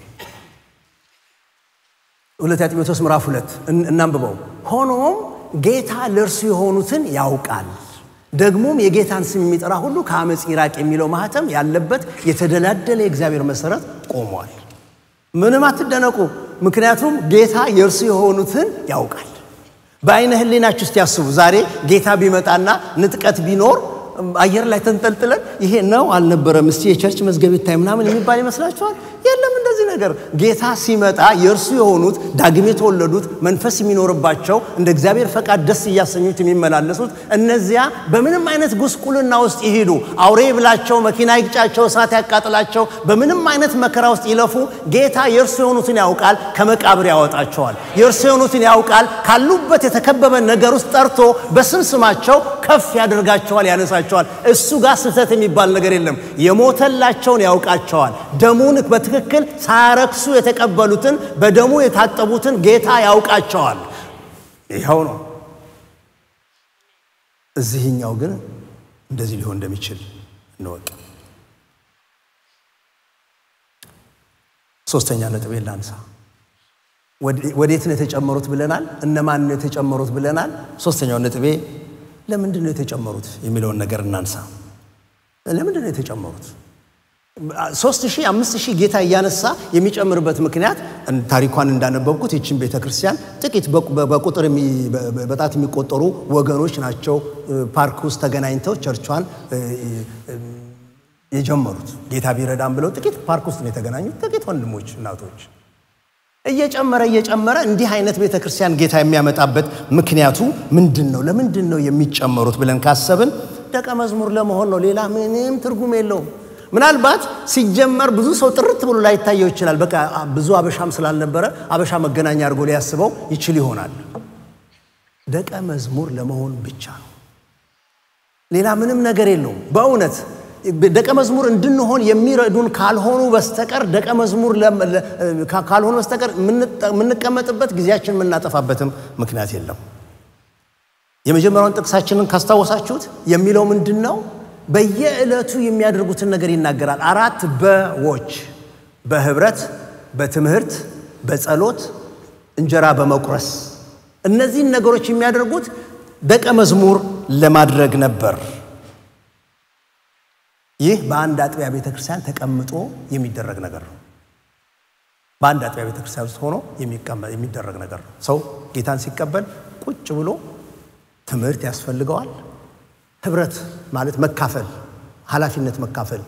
2 እናንብበው። ሆኖም ጌታ ለእርሱ የሆኑትን ያውቃል፣ ደግሞም የጌታን ስም የሚጠራ ሁሉ ከአመጽ ይራቅ የሚለው ማህተም ያለበት የተደላደለ የእግዚአብሔር መሰረት ቆሟል። ምንም አትደነቁ፣ ምክንያቱም ጌታ የእርሱ የሆኑትን ያውቃል። በአይነ ህሊናችሁ እስቲ ያስቡ። ዛሬ ጌታ ቢመጣና ንጥቀት ቢኖር አየር ላይ ተንጠልጥለን ይሄ ነው አልነበረም እስቲ የቸርች መዝገብ ይታይ ምናምን የሚባል ይመስላችኋል? የለም እንደዚህ ነገር። ጌታ ሲመጣ የእርሱ የሆኑት ዳግም የተወለዱት መንፈስ የሚኖርባቸው እንደ እግዚአብሔር ፈቃድ ደስ እያሰኙት የሚመላለሱት እነዚያ በምንም አይነት ጉስቁልና ውስጥ ይሄዱ፣ አውሬ ብላቸው፣ መኪና ይግጫቸው፣ እሳት ያቃጥላቸው፣ በምንም አይነት መከራ ውስጥ ይለፉ፣ ጌታ የእርሱ የሆኑትን ያውቃል፣ ከመቃብር ያወጣቸዋል። የእርሱ የሆኑትን ያውቃል፣ ካሉበት የተከበበ ነገር ውስጥ ጠርቶ በስም ስማቸው ከፍ ያደርጋቸዋል፣ ያነሳቸዋል። እሱ ጋር ስህተት የሚባል ነገር የለም። የሞተላቸውን ያውቃቸዋል። ደሙን በትክክል ሳያረክሱ የተቀበሉትን በደሙ የታጠቡትን ጌታ ያውቃቸዋል። ይሄው ነው። እዚህኛው ግን እንደዚህ ሊሆን እንደሚችል እንወቅ። ሶስተኛ ነጥብ ላንሳ። ወዴት ነው የተጨመሩት ብለናል? እነማን ነው የተጨመሩት ብለናል? ሶስተኛው ነጥቤ ለምንድን ነው የተጨመሩት የሚለውን ነገር እናንሳ። ለምንድን ነው የተጨመሩት? 3000 5000 ጌታ ያነሳ የሚጨምርበት ምክንያት ታሪኳን እንዳነበብኩት ይችን ቤተክርስቲያን ጥቂት በቁጥር በጣት የሚቆጠሩ ወገኖች ናቸው ፓርክ ውስጥ ተገናኝተው ቸርቿን የጀመሩት። ጌታ ቢረዳም ብለው ጥቂት ፓርክ ውስጥ ነው የተገናኙት ጥቂት ወንድሞች እናቶች። እየጨመረ እንዲህ አይነት ቤተክርስቲያን ጌታ የሚያመጣበት ምክንያቱ ምንድነው? ለምንድነው የሚጨመሩት ብለን ካሰብን ደቀ መዝሙር ለመሆን ነው። ሌላ ምንም ትርጉም የለውም። ምናልባት ሲጀመር ብዙ ሰው ጥርት ብሎ ላይ ታየው ይችላል። በቃ ብዙ አበሻም ስላልነበረ አበሻ መገናኛ አድርጎ ሊያስበው ይችል ይሆናል። ደቀ መዝሙር ለመሆን ብቻ ነው። ሌላ ምንም ነገር የለውም። በእውነት ደቀ መዝሙር እንድንሆን የሚረዱን ካልሆኑ በስተቀር ደቀ መዝሙር ካልሆኑ በስተቀር ምንቀመጥበት ጊዜያችን ምናጠፋበትም ምክንያት የለም። የመጀመሪያውን ጥቅሳችንን ካስታወሳችሁት የሚለው ምንድነው? በየዕለቱ የሚያደርጉትን ነገር ይናገራል። 4 በዎች በህብረት፣ በትምህርት፣ በጸሎት፣ እንጀራ በመቁረስ እነዚህ ነገሮች የሚያደርጉት ደቀ መዝሙር ለማድረግ ነበር። ይህ በአንድ አጥቢያ ቤተክርስቲያን ተቀምጦ የሚደረግ ነገር ነው። በአንድ አጥቢያ ቤተክርስቲያን ውስጥ ሆኖ የሚደረግ ነገር ነው። ሰው ጌታን ሲቀበል ቁጭ ብሎ ትምህርት ያስፈልገዋል። ህብረት ማለት መካፈል፣ ኃላፊነት መካፈል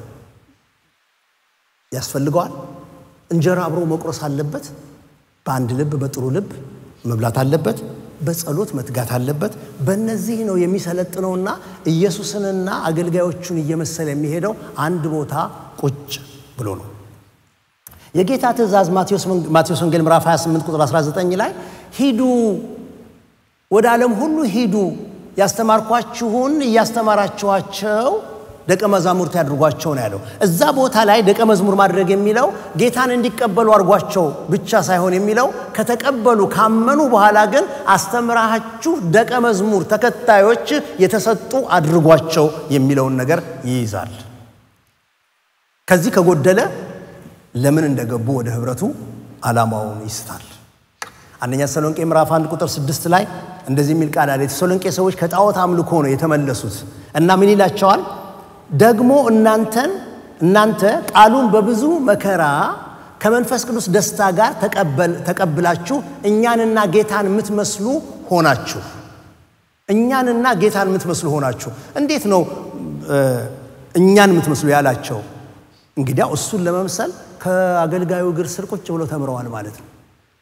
ያስፈልገዋል። እንጀራ አብሮ መቁረስ አለበት። በአንድ ልብ በጥሩ ልብ መብላት አለበት። በጸሎት መትጋት አለበት። በእነዚህ ነው የሚሰለጥነውና ኢየሱስንና አገልጋዮቹን እየመሰለ የሚሄደው አንድ ቦታ ቁጭ ብሎ ነው። የጌታ ትእዛዝ ማቴዎስ ወንጌል ምዕራፍ 28 ቁጥር 19 ላይ ሂዱ፣ ወደ ዓለም ሁሉ ሂዱ፣ ያስተማርኳችሁን እያስተማራችኋቸው ደቀ መዛሙርት ያድርጓቸው ነው ያለው። እዛ ቦታ ላይ ደቀ መዝሙር ማድረግ የሚለው ጌታን እንዲቀበሉ አድርጓቸው ብቻ ሳይሆን የሚለው ከተቀበሉ ካመኑ በኋላ ግን አስተምራችሁ ደቀ መዝሙር ተከታዮች የተሰጡ አድርጓቸው የሚለውን ነገር ይይዛል። ከዚህ ከጎደለ ለምን እንደገቡ ወደ ህብረቱ ዓላማውን ይስታል። አንደኛ ተሰሎንቄ ምዕራፍ 1 ቁጥር 6 ላይ እንደዚህ የሚል ቃል አለ። ተሰሎንቄ ሰዎች ከጣዖት አምልኮ ነው የተመለሱት እና ምን ይላቸዋል? ደግሞ እናንተ ቃሉን በብዙ መከራ ከመንፈስ ቅዱስ ደስታ ጋር ተቀብላችሁ እኛንና ጌታን የምትመስሉ ሆናችሁ። እኛንና ጌታን የምትመስሉ ሆናችሁ። እንዴት ነው እኛን የምትመስሉ ያላቸው? እንግዲህ እሱን ለመምሰል ከአገልጋዩ እግር ስር ቁጭ ብለው ተምረዋል ማለት ነው።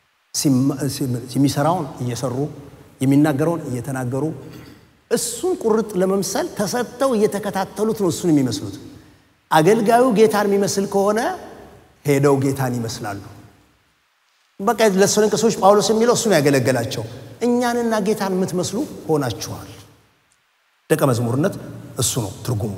የሚሰራውን እየሰሩ የሚናገረውን እየተናገሩ እሱን ቁርጥ ለመምሰል ተሰጥተው እየተከታተሉት ነው እሱን የሚመስሉት። አገልጋዩ ጌታን የሚመስል ከሆነ ሄደው ጌታን ይመስላሉ። በቃ ለተሰሎንቄ ሰዎች ጳውሎስ የሚለው እሱን ያገለገላቸው እኛንና ጌታን የምትመስሉ ሆናችኋል። ደቀ መዝሙርነት እሱ ነው ትርጉሙ።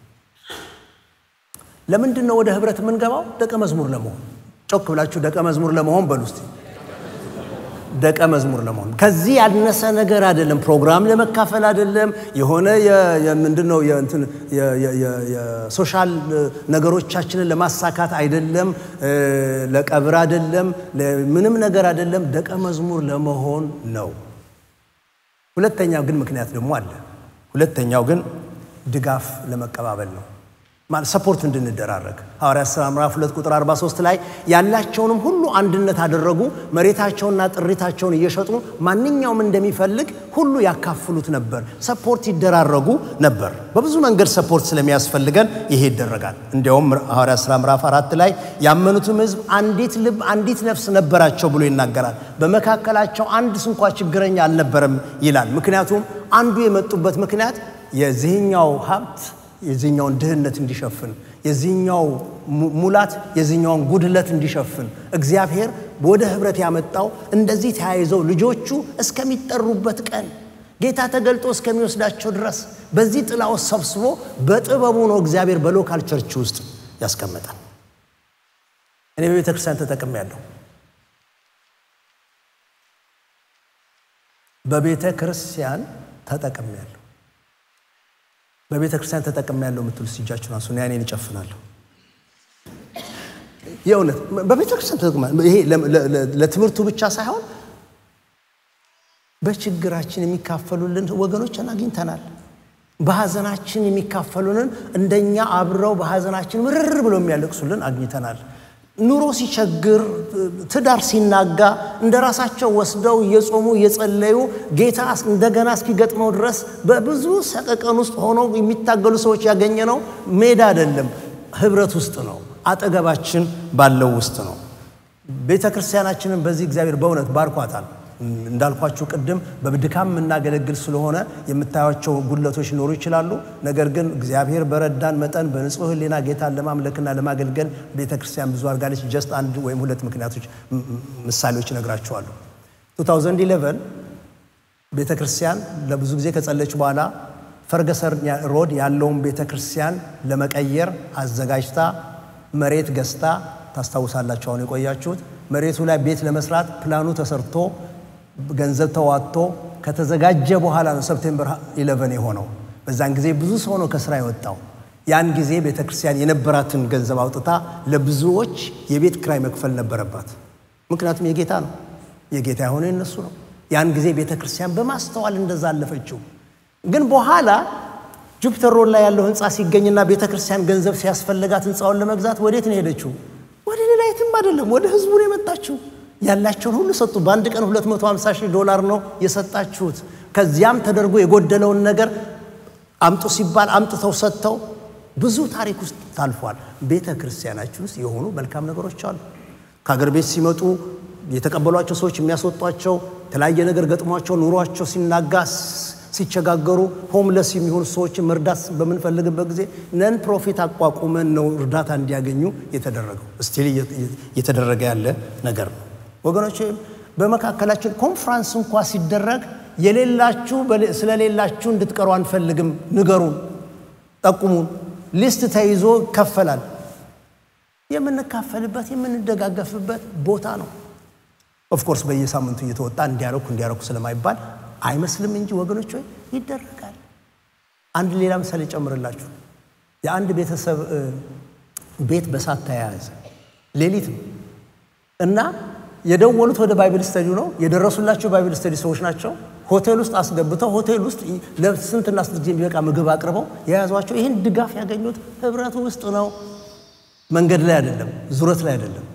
ለምንድን ነው ወደ ህብረት የምንገባው? ደቀ መዝሙር ለመሆን። ጮክ ብላችሁ ደቀ መዝሙር ለመሆን በሉ እስቲ። ደቀ መዝሙር ለመሆን ከዚህ ያልነሰ ነገር አይደለም። ፕሮግራም ለመካፈል አይደለም። የሆነ ምንድነው የሶሻል ነገሮቻችንን ለማሳካት አይደለም። ለቀብር አይደለም። ምንም ነገር አይደለም። ደቀ መዝሙር ለመሆን ነው። ሁለተኛው ግን ምክንያት ደግሞ አለ። ሁለተኛው ግን ድጋፍ ለመቀባበል ነው። ማለት ሰፖርት እንድንደራረግ ሐዋርያት ሥራ ምዕራፍ 2 ቁጥር 43 ላይ ያላቸውንም ሁሉ አንድነት አደረጉ፣ መሬታቸውንና ጥሪታቸውን እየሸጡ ማንኛውም እንደሚፈልግ ሁሉ ያካፍሉት ነበር። ሰፖርት ይደራረጉ ነበር። በብዙ መንገድ ሰፖርት ስለሚያስፈልገን ይሄ ይደረጋል። እንዲያውም ሐዋርያት ሥራ ምዕራፍ 4 ላይ ያመኑትም ሕዝብ አንዲት ልብ አንዲት ነፍስ ነበራቸው ብሎ ይናገራል። በመካከላቸው አንድ እንኳ ችግረኛ አልነበረም ይላል። ምክንያቱም አንዱ የመጡበት ምክንያት የዚህኛው ሀብት የዚህኛውን ድህነት እንዲሸፍን፣ የዚህኛው ሙላት የዚህኛውን ጉድለት እንዲሸፍን እግዚአብሔር ወደ ህብረት ያመጣው እንደዚህ ተያይዘው ልጆቹ እስከሚጠሩበት ቀን ጌታ ተገልጦ እስከሚወስዳቸው ድረስ በዚህ ጥላው ሰብስቦ በጥበቡ ነው እግዚአብሔር በሎካል ቸርች ውስጥ ያስቀመጣል። እኔ በቤተ ክርስቲያን ተጠቅሜያለሁ። በቤተ ክርስቲያን ተጠቅሜያለሁ። በቤተ ክርስቲያን ተጠቅሜያለሁ የምትሉ ሲጃችሁን አንሱ። እኔ አይኔን እጨፍናለሁ። የእውነት በቤተ ክርስቲያን ተጠቅሜያለሁ። ይሄ ለትምህርቱ ብቻ ሳይሆን በችግራችን የሚካፈሉልን ወገኖችን አግኝተናል። በሐዘናችን የሚካፈሉልን እንደኛ አብረው በሐዘናችን ምርር ብለው የሚያለቅሱልን አግኝተናል። ኑሮ ሲቸግር ትዳር ሲናጋ እንደራሳቸው ወስደው እየጾሙ እየጸለዩ ጌታ እንደገና እስኪገጥመው ድረስ በብዙ ሰቀቀን ውስጥ ሆነው የሚታገሉ ሰዎች ያገኘነው ሜዳ አይደለም፣ ህብረት ውስጥ ነው፣ አጠገባችን ባለው ውስጥ ነው። ቤተክርስቲያናችንን በዚህ እግዚአብሔር በእውነት ባርኳታል። እንዳልኳችሁ ቅድም በድካም እናገለግል ስለሆነ የምታዩቸው ጉድለቶች ሊኖሩ ይችላሉ። ነገር ግን እግዚአብሔር በረዳን መጠን በንጹህ ሕሊና ጌታን ለማምለክና ለማገልገል ቤተክርስቲያን ብዙ አድርጋለች። ጀስት አንድ ወይም ሁለት ምሳሌዎች እነግራችኋለሁ። 2011 ቤተክርስቲያን ለብዙ ጊዜ ከጸለየች በኋላ ፈርገሰን ሮድ ያለውን ቤተክርስቲያን ለመቀየር አዘጋጅታ መሬት ገዝታ፣ ታስታውሳላችሁ አሁን የቆያችሁት መሬቱ ላይ ቤት ለመስራት ፕላኑ ተሰርቶ ገንዘብ ተዋጥቶ ከተዘጋጀ በኋላ ነው ሴፕቴምበር 11 የሆነው። በዛን ጊዜ ብዙ ሰው ነው ከስራ የወጣው። ያን ጊዜ ቤተክርስቲያን የነበራትን ገንዘብ አውጥታ ለብዙዎች የቤት ክራይ መክፈል ነበረባት። ምክንያቱም የጌታ ነው። የጌታ የሆነ እነሱ ነው ያን ጊዜ ቤተክርስቲያን በማስተዋል እንደዛ አለፈችው ግን በኋላ ጁፒተር ሮድ ላይ ያለው ህንጻ ሲገኝና ቤተክርስቲያን ገንዘብ ሲያስፈልጋት ህንጻውን ለመግዛት ወዴት ነው ሄደችው ወደ ሌላ የትም አይደለም ወደ ህዝቡ ነው የመጣችው ያላቸውን ሁሉ ሰጡ በአንድ ቀን $250,000 ነው የሰጣችሁት ከዚያም ተደርጎ የጎደለውን ነገር አምጡ ሲባል አምጥተው ሰጥተው ብዙ ታሪክ ውስጥ ታልፏል ቤተክርስቲያናችን ውስጥ የሆኑ መልካም ነገሮች አሉ ከሀገር ቤት ሲመጡ የተቀበሏቸው ሰዎች የሚያስወጧቸው ተለያየ ነገር ገጥሟቸው ኑሯቸው ሲናጋስ ሲቸጋገሩ ሆምለስ የሚሆኑ ሰዎች መርዳት በመንፈልግበት ጊዜ ነን ፕሮፊት አቋቁመን ነው እርዳታ እንዲያገኙ የተደረገው ስቲል የተደረገ ያለ ነገር ነው ወገኖቼ በመካከላችን ኮንፈረንስ እንኳን ሲደረግ የሌላችሁ ስለሌላችሁ እንድትቀሩ አንፈልግም ንገሩን ጠቁሙን ሊስት ተይዞ ከፈላል የምንካፈልበት የምንደጋገፍበት ቦታ ነው ኦፍ ኮርስ በየሳምንቱ እየተወጣ እንዲያረኩ ስለማይባል አይመስልም እንጂ ወገኖች ሆይ ይደረጋል አንድ ሌላ ምሳሌ ጨምርላችሁ የአንድ ቤተሰብ ቤት በሳት ተያያዘ ሌሊት እና የደወሉት ወደ ባይብል ስተዲ ነው የደረሱላቸው ባይብል ስተዲ ሰዎች ናቸው ሆቴል ውስጥ አስገብተው ሆቴል ውስጥ ለስንትና ስንት ጊዜ ቢበቃ ምግብ አቅርበው የያዟቸው ይሄን ድጋፍ ያገኙት ህብረቱ ውስጥ ነው መንገድ ላይ አይደለም ዙረት ላይ አይደለም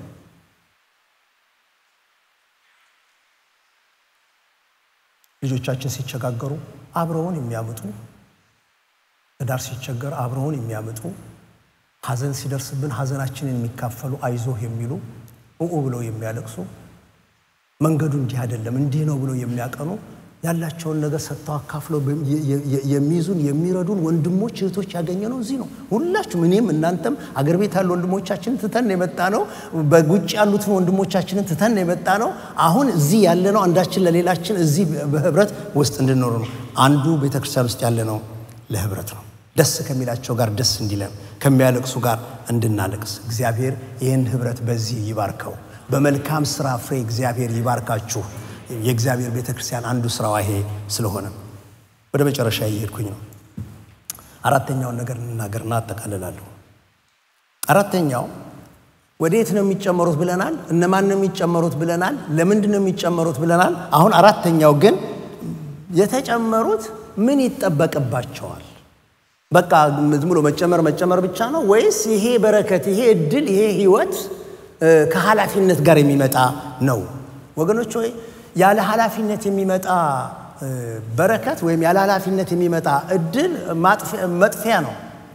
ልጆቻችን ሲቸጋገሩ አብረውን የሚያመጡ ዳር ሲቸገር አብረውን የሚያመጡ ሐዘን ሲደርስብን ሐዘናችንን የሚካፈሉ አይዞህ የሚሉ ብለው የሚያለቅሱ መንገዱ እንዲህ አይደለም እንዲህ ነው ብለው የሚያቀኑ ያላቸውን ነገር ሰጥተው አካፍለው የሚይዙን የሚረዱን ወንድሞች እህቶች ያገኘነው እዚህ ነው ሁላችሁም እኔም እናንተም አገር ቤት ያሉ ወንድሞቻችንን ትተን የመጣነው በጉጭ ያሉትን ወንድሞቻችንን ትተን የመጣነው አሁን እዚህ ያለነው አንዳችን ለሌላችን እዚህ በህብረት ውስጥ እንድንኖር ነው አንዱ ቤተክርስቲያን ውስጥ ያለነው ለህብረት ነው ደስ ከሚላቸው ጋር ደስ እንዲለን ከሚያለቅሱ ጋር እንድናለቅስ እግዚአብሔር ይህን ህብረት በዚህ ይባርከው በመልካም ስራ ፍሬ እግዚአብሔር ይባርካችሁ የእግዚአብሔር ቤተክርስቲያን አንዱ ስራው ይሄ ስለሆነ ወደ መጨረሻ ይሄድኩኝ ነው አራተኛው ነገር እናገርና አጠቃልላለሁ አራተኛው ወዴት ነው የሚጨመሩት ብለናል እነማን ነው የሚጨመሩት ብለናል ለምንድን ነው የሚጨመሩት ብለናል አሁን አራተኛው ግን የተጨመሩት ምን ይተበቀባቸዋል በቃ ዝም ብሎ መጨመር ብቻ ነው ወይስ ይሄ በረከት ይሄ እድል ይሄ ህይወት ከሐላፊነት ጋር የሚመጣ ነው ወገኖች ሆይ ያለ ሐላፊነት የሚመጣ በረከት ወይም ያለ ሐላፊነት የሚመጣ እድል መጥፊያ ነው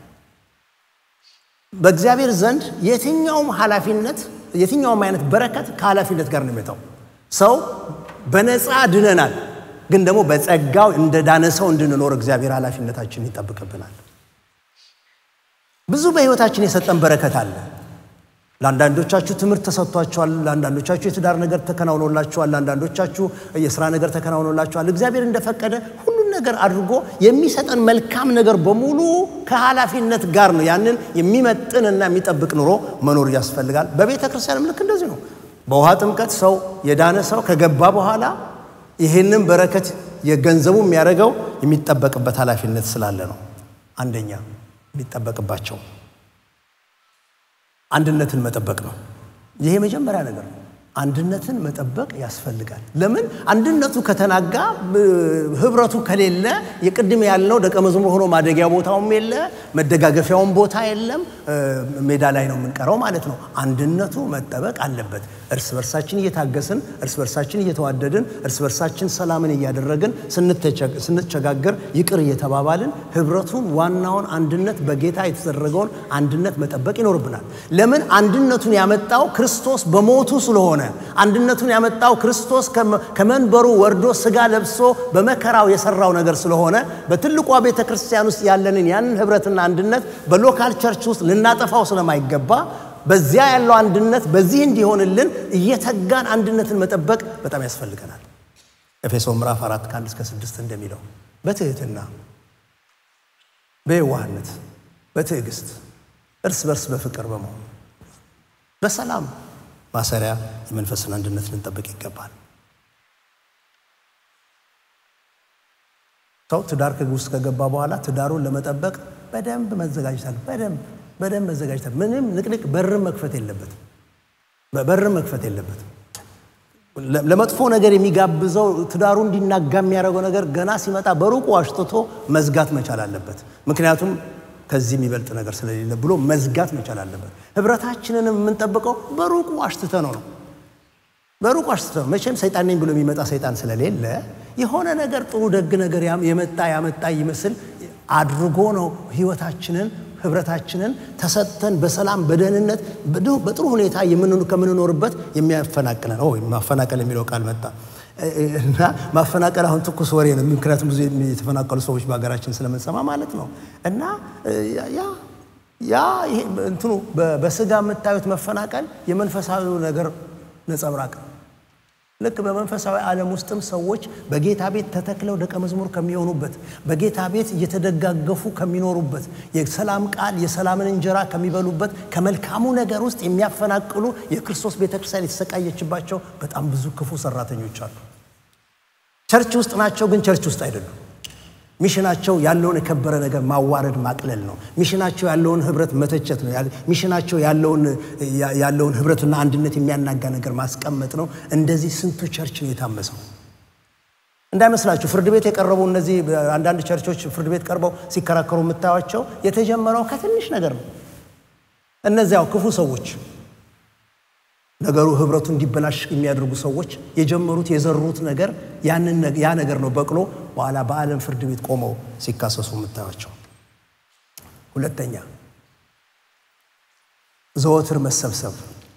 በእግዚአብሔር ዘንድ የትኛውም ሐላፊነት የትኛውም አይነት በረከት ከሐላፊነት ጋር ነው የሚመጣው ሰው በነፃ ድነናል ግን ደግሞ በጸጋው እንደዳነ ሰው እንድንኖር እግዚአብሔር ሐላፊነታችንን ይጠብቅብናል ብዙ በህይወታችን የሰጠን በረከት አለ ለአንዳንዶቻችሁ ትምህርት ተሰጥቷችኋል ለአንዳንዶቻችሁ የትዳር ነገር ተከናውኖላችኋል ለአንዳንዶቻችሁ የሥራ ነገር ተከናውኖላችኋል እግዚአብሔር እንደፈቀደ ሁሉ ነገር አድርጎ የሚሰጠን መልካም ነገር በሙሉ ከሐላፊነት ጋር ነው ያንን የሚመጥንና የሚጠብቅ ኑሮ መኖር ያስፈልጋል በቤተክርስቲያንም ልክ እንደዚህ ነው በውሃ ጥምቀት ሰው የዳነ ሰው ከገባ በኋላ ይሄንን በረከት የገንዘቡ የሚያረጋው የሚጠበቅበት ሐላፊነት ስላለ ነው አንደኛ የሚጠበቅባቸው አንድነትን መጠበቅ ነው ይሄ መጀመሪያ ነገር ነው አንድነትን መጠበቅ ያስፈልጋል ለምን አንድነቱ ከተናጋ ህብረቱ ከሌለ የቅድም ያለው ደቀ መዝሙር ሆኖ ማደጊያ ቦታውም የለ መደጋገፊያውም ቦታ የለም ሜዳ ላይ ነው የምንቀረው ማለት ነው አንድነቱ መጠበቅ አለበት እርስ በርሳችን እየታገስን እርስ በርሳችን እየተዋደድን እርስ በርሳችን ሰላምን እያደረግን ስንቸጋገር ይቅር እየተባባልን ህብረቱን ዋናውን አንድነት በጌታ የተደረገውን አንድነት መጠበቅ ይኖርብናል ለምን አንድነቱን ያመጣው ክርስቶስ በሞቱ ስለሆነ አንድነቱን ያመጣው ክርስቶስ ከመንበሩ ወርዶ ስጋ ለብሶ በመከራው የሰራው ነገር ስለሆነ በትልቋ ቤተክርስቲያን ውስጥ ያለንን ያን ህብረትና አንድነት በሎካል ቸርች ውስጥ ልናጠፋው ስለማይገባ በዚያ ያለው አንድነት በዚህ እንዲሆንልን እየተጋን አንድነትን መጠበቅ በጣም ያስፈልገናል ኤፌሶን ምዕራፍ 4:1-6 እንደሚለው በትህትና በየዋህነት በትዕግስት እርስ በርስ በፍቅር በመሆን በሰላም ማሰሪያ የመንፈስን አንድነት ልንጠብቅ ይገባል ሰው ትዳር ውስጥ ከገባ በኋላ ትዳሩን ለመጠበቅ በደንብ መዘጋጀት በደንብ መዘጋጀት ምንም ንቅንቅ በር መክፈት የለበትም ለመጥፎ ነገር የሚጋብዘው ትዳሩ እንዲናጋ የሚያደርገው ነገር ገና ሲመጣ በሩቁ አሽጥቶ መዝጋት መቻል አለበት ምክንያቱም ከዚህ የሚበልጥ ነገር ስለሌለ ብሎ መዝጋት መቻል አለበት ህብረታችንን የምንጠብቀው በሩቁ አሽጥተነው ነው በሩቁ አሽጥተነው መቼም ሰይጣን ነኝ ብሎ የሚመጣ ሰይጣን ስለሌለ የሆነ ነገር ጥሩ ደግ ነገር ያመጣ ይመስል አድርጎ ነው ህይወታችንን ህብረታችንን ተሰጥተን በሰላም በደህንነት በጥሩ ሁኔታ ከምንኖርበት የሚያፈናቅለን ማፈናቀል የሚለው ቃል መጣ እና ማፈናቀል አሁን ትኩስ ወሬ ነው ምክንያቱም ብዙ የተፈናቀሉ ሰዎች በአገራችን ስለምንሰማ ማለት ነው እና ያ እንትኑ በስጋ የምታዩት መፈናቀል የመንፈሳዊው ነገር ነጸብራቅ ልክ በመንፈሳዊ ዓለም ውስጥም ሰዎች በጌታ ቤት ተተክለው ደቀ መዝሙር ከሚሆኑበት በጌታ ቤት እየተደጋገፉ ከሚኖሩበት የሰላም ቃል የሰላምን እንጀራ ከሚበሉበት ከመልካሙ ነገር ውስጥ የሚያፈናቅሉ የክርስቶስ ቤተክርስቲያን የተሰቃየችባቸው በጣም ብዙ ክፉ ሰራተኞች አሉ ቸርች ውስጥ ናቸው ግን ቸርች ውስጥ አይደሉም ሚሽናቸው ያለውን የከበረ ነገር ማዋረድ ማቅለል ነው ሚሽናቸው ያለውን ህብረት መተቸት ነው ሚሽናቸው ያለውን ህብረትና አንድነት የሚያናጋ ነገር ማስቀመጥ ነው እንደዚህ ስንቱ ቸርች ነው የታመሰው እንዳይመስላችሁ ፍርድ ቤት የቀረቡ እነዚህ አንዳንድ ቸርቾች ፍርድ ቤት ቀርበው ሲከራከሩ መታዋቸው የተጀመረው ከትንሽ ነገር ነው እነዚያው ክፉ ሰዎች ነገሩ ህብረቱ እንዲበላሽ የሚያደርጉ ሰዎች የጀመሩት የዘሩት ነገር ያ ነገር ነው በቅሎ በኋላ በዓለም ፍርድ ቤት ቆመው ሲካሰሱ መታዋቸው ሁለተኛ ዘወትር መሰብሰብ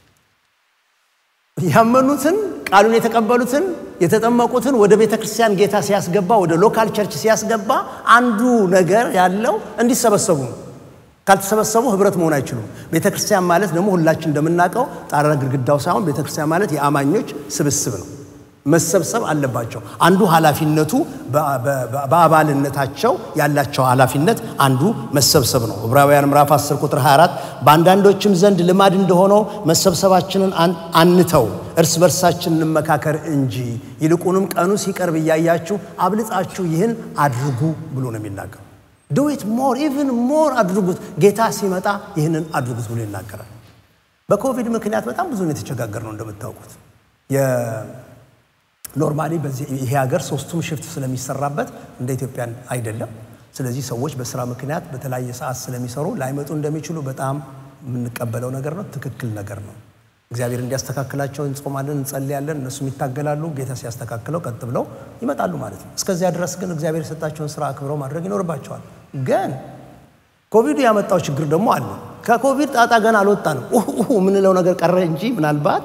ያመኑትን ቃሉን የተቀበሉትን የተጠመቁትን ወደ ቤተክርስቲያን ጌታ ሲያስገባ ወደ ሎካል ቸርች ሲያስገባ አንዱ ነገር ያለው እንዲሰበሰቡ ካልተሰበሰቡ ህብረት መሆን አይችሉም ቤተክርስቲያን ማለት ደግሞ ሁላችን እንደምናቀው ጣራ ግድግዳው ሳይሆን ቤተክርስቲያን ማለት የአማኞች ስብስብ ነው መሰብሰብ አለባቸው አንዱ ኃላፊነቱ በአባልነታቸው ያላቸው ኃላፊነት አንዱ መሰብሰብ ነው ዕብራውያን ምዕራፍ 10 ቁጥር 24 በአንዳንዶችም ዘንድ ልማድ እንደሆነው መሰብሰባችንን አንተው እርስ በርሳችን እንመካከር እንጂ ይልቁንም ቀኑ ሲቀርብ ያያችሁ አብልጣችሁ ይህን አድርጉ ብሎ ነው የሚናገረው do it more even more አድርጉት ጌታ ሲመጣ ይህንን አድርጉት ብሎ ይናገራል በኮቪድ ምክንያት በጣም ብዙ ነው የተቸጋገርነው እንደምታውቁት ኖርማሊ በዚህ ይሄ ሀገር ሶስቱም ሽፍት ስለሚሰራበት እንደ ኢትዮጵያ አይደለም ስለዚህ ሰዎች በስራ ምክንያት በተለያየ ሰዓት ስለሚሰሩ ላይመጡ እንደሚችሉ በጣም የምንቀበለው ነገር ነው ትክክል ነገር ነው እግዚአብሔር እንዲያስተካክላቸው እንጾማለን እንጸልያለን እነሱ ይታገላሉ ጌታ ሲያስተካክለው ቀጥ ብለው ይመጣሉ ማለት ነው እስከዚያ ድረስ ግን እግዚአብሔር የሰጣቸውን ስራ አክብረው ማድረግ ይኖርባቸዋል ግን ኮቪድ ያመጣው ችግር ደግሞ አለ ከኮቪድ ጣጣ ገና አልወጣንም ምንለው ነገር ቀረ እንጂ ምናልባት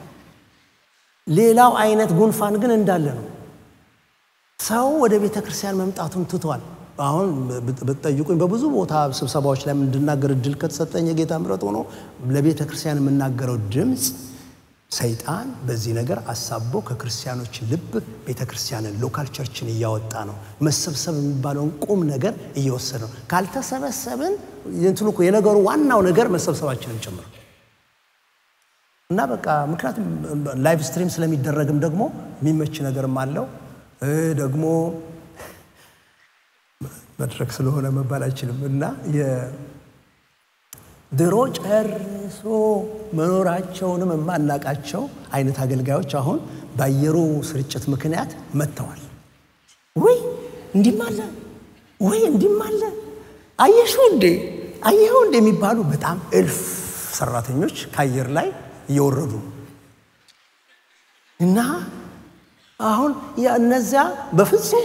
ሌላው አይነት ጉንፋን ግን እንዳለ ነው ሰው ወደ ቤተክርስቲያን መምጣቱን ትቷል አሁን በተጠይቁኝ በብዙ ቦታ ስብሰባዎች ላይ እንድናገር እድል ከተሰጠኝ የጌታ ምሕረት ሆኖ ለቤተክርስቲያን የምናገረው ድምጽ ሰይጣን በዚህ ነገር አሳቦ ከክርስቲያኖች ልብ ቤተክርስቲያንን ሎካል ቸርችን እያወጣ ነው መሰብሰብ የሚባለውን ቁም ነገር እየወሰደ ነው ካልተሰበሰብን እንትኑኮ የነገሩ ዋናው ነገር መሰብሰባችንን ጨምሮ እና በቃ ምክንያቱም ላይቭ ስትሪም ስለሚደረግም ደግሞ የሚመች ነገርም አለው ደግሞ መድረክ ስለሆነ መባል አይችልም እና የድሮ ጨርሶ መኖራቸውንም ማናቃቸው አይነት አገልጋዮች አሁን ባየሩ ስርጭት ምክንያት መተዋል ወይ እንዲማለ አየሽው እንዴ የሚባሉ በጣም እልፍ ሰራተኞች ካየር ላይ ይወረዱ እና አሁን ያነዚያ በፍጹም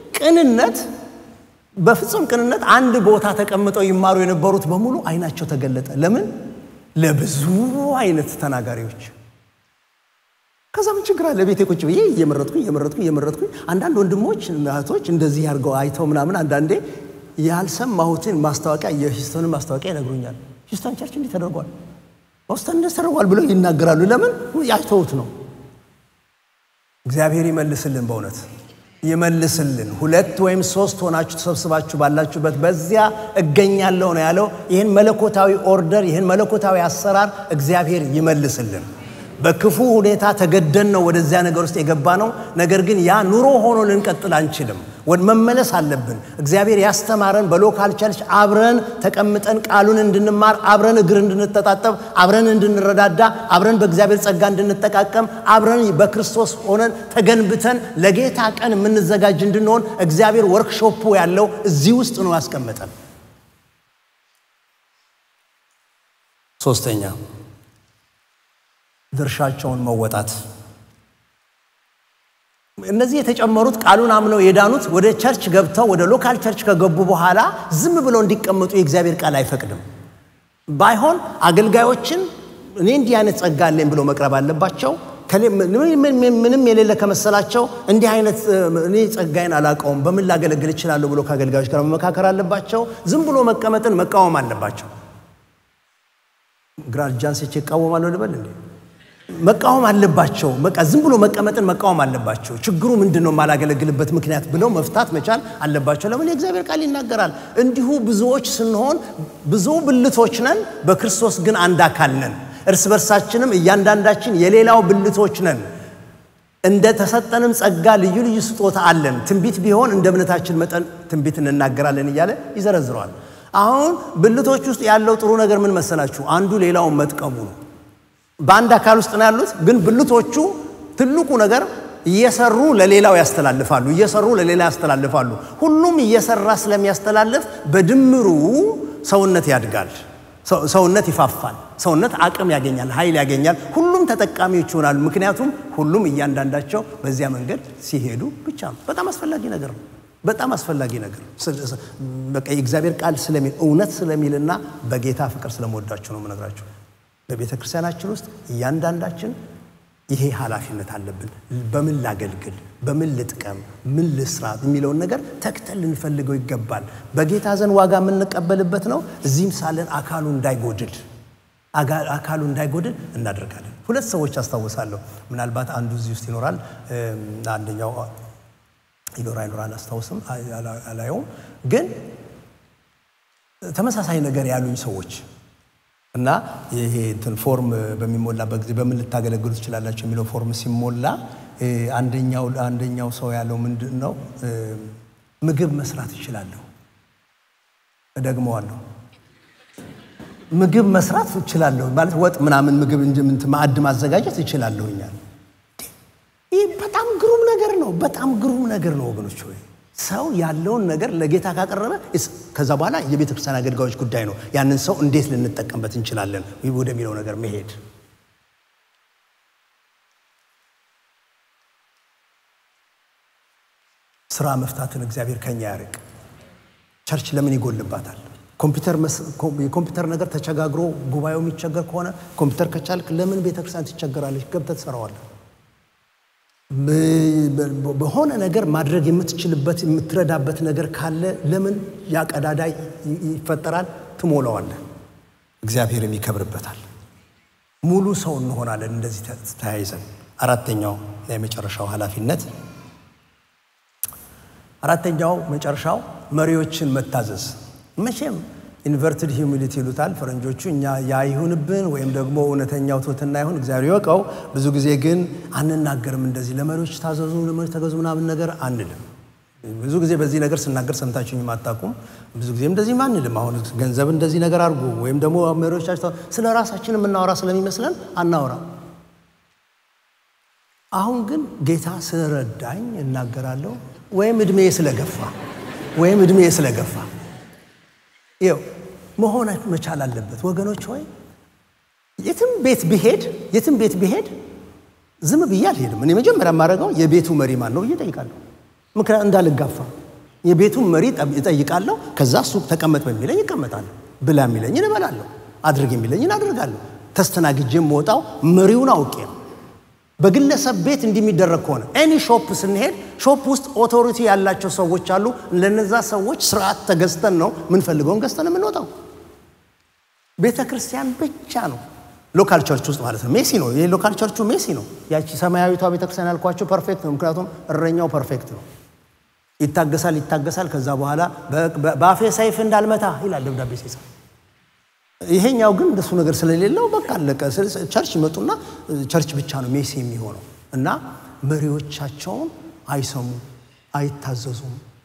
ቅንነት አንድ ቦታ ተቀምጠው ይማሩ የነበሩት በሙሉ አይናቸው ተገለጠ ለምን ለብዙ አይነት ተናጋሪዎች ከዛ ምን ችግር አለ ቤቴ ቁጭ ብዬ እየመረጥኩኝ አንዳንድ ወንድሞች እናቶች እንደዚህ ያርገው አይተው ምናምን አንዳንዴ ያልሰማሁትን ማስተዋቂያ የሂስቶንን ማስተዋቂያ ይነግሩኛል ሂስቶን ቸርች እንዴት ተደርጓል ወስተን ተሰርጓል ብለው ይናገራሉ ለምን ያይተውት ነው እግዚአብሔር ይመልስልን በእውነት ይመልስልን ሁለት ወይም ሶስት ሆናችሁ ተሰብስባችሁ ባላችሁበት በዚያ እገኛለሁ ነው ያለው ይሄን መለኮታዊ ኦርደር ይሄን መለኮታዊ አሰራር እግዚአብሔር ይመልስልን በክፉ ሁኔታ ተገደን ነው ወደዚያ ነገር ውስጥ የገባ ነው ነገር ግን ያ ኑሮ ሆኖ ልንቀጥል አንችልም ወደ መመለስ አለብን እግዚአብሔር ያስተማረን በሎካል ቸርች አብረን ተቀምጠን ቃሉን እንድንማር አብረን እግር እንድንተጣጠብ አብረን እንድንረዳዳ አብረን በእግዚአብሔር ጸጋ እንድንጠቃቀም አብረን በክርስቶስ ሆነን ተገንብተን ለጌታ ቀን የምንዘጋጅ እንድንሆን እግዚአብሔር ወርክሾፑ ያለው እዚህ ውስጥ ነው ያስቀመጠን ሶስተኛ ድርሻቸውን መወጣት እነዚህ የተጨመሩት ቃሉን አምነው የዳኑት ወደ ቸርች ገብተው ወደ ሎካል ቸርች ከገቡ በኋላ ዝም ብለው እንዲቀመጡ የእግዚአብሔር ቃል አይፈቅድም ባይሆን አገልጋዮችን እኔ እንዲህ አይነት ጸጋ አለኝ ብለው መቅረብ አለባቸው ምንም የሌለ ከመሰላቸው እንዲህ አይነት እኔ ጸጋዬን አላቀውም በምን ላገለግል ይችላል ብሎ ከአገልጋዮች ጋር መመካከር አለባቸው ዝም ብሎ መቀመጥን መቃወም አለባቸው ግራጃንስ ይቃወማሉ ልበል እንዴ መቃወም አለባቸው በቃ ዝም ብሎ መቀመጥን መቃወም አለባቸው ችግሩ ምንድነው ማላገለግልበት ምክንያት ብለው መፍታት መቻል አለባቸው ለምን የእግዚአብሔር ቃል ይናገራል እንዲሁ ብዙዎች ስንሆን ብዙ ብልቶች ነን በክርስቶስ ግን አንድ አካል ነን እርስ በርሳችንም እያንዳንዳችን የሌላው ብልቶች ነን እንደ ተሰጠንም ጸጋ ልዩ ልዩ ስጦታ አለን ትንቢት ቢሆን እንደ እምነታችን መጠን ትንቢት እንናገራለን ይያለ ይዘረዝራል አሁን ብልቶች ውስጥ ያለው ጥሩ ነገር ምን መሰላችሁ አንዱ ሌላውን መጥቀሙ ነው በአንድ አካል ውስጥ ነው ያሉት ግን ብልቶቹ ትልቁ ነገር እየሰሩ ለሌላው ያስተላልፋሉ ሁሉም እየሰራ ስለሚያስተላልፍ በድምሩ ሰውነት ያድጋል ሰውነት ይፋፋል ሰውነት አቅም ያገኛል ኃይል ያገኛል ሁሉም ተጠቃሚዎች ይሆናሉ ምክንያቱም ሁሉም እያንዳንዳቸው በዚያ መንገድ ሲሄዱ ብቻ በጣም አስፈላጊ ነገር ነው በጣም አስፈላጊ ነገር በቃ የእግዚአብሔር ቃል ስለሚል እውነት ስለሚልና በጌታ ፍቅር ስለምወዳችሁ ነው የምነግራችሁ በቤተክርስቲያናችን ውስጥ እያንዳንዳችን ይሄ ኃላፊነት አለብን በምን ላገልግል በምን ልጥቀም ምን ልስራ የሚለው ነገር ተክተል ልንፈልገው ይገባል በጌታ ዘንድ ዋጋ የምንቀበልበት ነው እዚህም ሳለን አካሉ እንዳይጎድል እናደርጋለን ሁለት ሰዎች አስተዋውሳለሁ ምናልባት አንዱ እዚህ ውስጥ ይኖራል አንደኛው ይኖራል አስተዋውስም አላየው ግን ተመሳሳይ ነገር ያሉኝ ሰዎች እና ይሄ እንትን ፎርም በሚሞላበት ጊዜ በምን ልታገለግሉ ትችላላችሁ የሚለው ፎርም ሲሞላ አንደኛው ሰው ያለው ምንድነው ምግብ መስራት ይችላልው እደግመዋለሁ ምግብ መስራት ይችላልው ማለት ወጥ ምናምን ምግብ እንጂ ምን ማዕድ ማዘጋጀት ይችላልውኛል ይሄ በጣም ግሩም ነገር ነው ወገኖች ሆይ ሰው ያለውን ነገር ለጌታ ካቀረበ ከዛ በኋላ የቤተ ክርስቲያን አገልጋዮች ጉዳይ ነው ያንን ሰው እንዴት ልንጠቀምበት እንችላለን ወደሚለው ነገር መሄድ ስራ መፍታትን እግዚአብሔር ከኛ ያርቅ ቸርች ለምን ይጎልባታል ኮምፒውተር ነገር ተቸጋግሮ ጉባኤው የሚቸገር ከሆነ ኮምፒውተር ከቻልክ ለምን ቤተ ክርስቲያን ትቸገራለች ገብተህ ትሰራዋለህ በሆነ ነገር ማድረግ የምትችልበት የምትረዳበት ነገር ካለ ለምን ያቀዳዳ ይፈጠራል ትሞላዋለህ እግዚአብሔር የሚከብርበታል ሙሉ ሰው እንሆናለን እንደዚህ ተያይዘን አራተኛው የመጨረሻው ኃላፊነት አራተኛው መጨረሻው መሪዎችን መታዘዝ መቼም ኢንቨርትድ ሂዩሚሊቲ ይሉታል ፈረንጆቹ እኛ ያይሁንብን ወይም ደግሞ እውነተኛው ትህትና ይሁን እግዚአብሔር ይወቀው ብዙ ጊዜ ግን አንናገርም እንደዚህ ለመሪዎች ታዘዙ ለመሪዎች ተገዙ ምናምን ነገር አንልም ብዙ ጊዜ በዚህ ነገር ስናገር ሰምታችሁኝ ማጣቁም ብዙ ጊዜ እንደዚህ ማንልም አሁን ገንዘብ እንደዚህ ነገር አርጉ ወይም ደግሞ መሪዎቻቸው ስለ ራሳችን የምናወራ ስለሚመስለን አናወራ አሁን ግን ጌታ ስለረዳኝ እናገራለሁ ወይም እድሜ ስለገፋ ይው መሆን መቻል አለበት ወገኖች ሆይ የትም ቤት ቢሄድ ዝም ብያል ሄድም እኔ መጀመሪያ ማረጋው የቤቱ መሪ ማን ነው ይጠይቃለሁ ምክንያቱም እንዳልጋፋ የቤቱ መሪ ይጠይቃለሁ ከዛ ሱቅ ተቀመጥ በሚለኝ ይቀመጣለሁ ብላ የሚለኝ እበላለሁ አድርግ የሚለኝ አድርጋለሁ ተስተናግጄም ወጣው መሪውን አውቄ በግለሰብ ቤት እንደሚደረግ ሆነ any shop ስንሄድ shop ውስጥ authority ያላቸው ሰዎች አሉ ለነዛ ሰዎች ስርዓት ተገዝተን ነው ምን ፈልገውን ገዝተን የምንወጣው ቤተክርስቲያን ብቻ ነው ሎካል ቸርች ውስጥ ማለት ነው ሜሲ ነው የሎካል ቸርቹ ሜሲ ነው ያቺ ሰማያዊቷ ቤተክርስቲያን ያልኳቸው ፐርፌክት ነው ምክንያቱም እረኛው ፐርፌክት ነው ይታገሳል ከዛ በኋላ በአፌ ሰይፍ እንዳልመታ ይላል ደብዳቤ ሲጻፍ ይሄኛው ግን እንደሱ ነገር ስለሌለው በቃ አለቀ ቸርች መጡና ቸርች ብቻ ነው ሜሲ የሚሆነው እና መሪዎቻቸውን አይሰሙ አይታዘዙም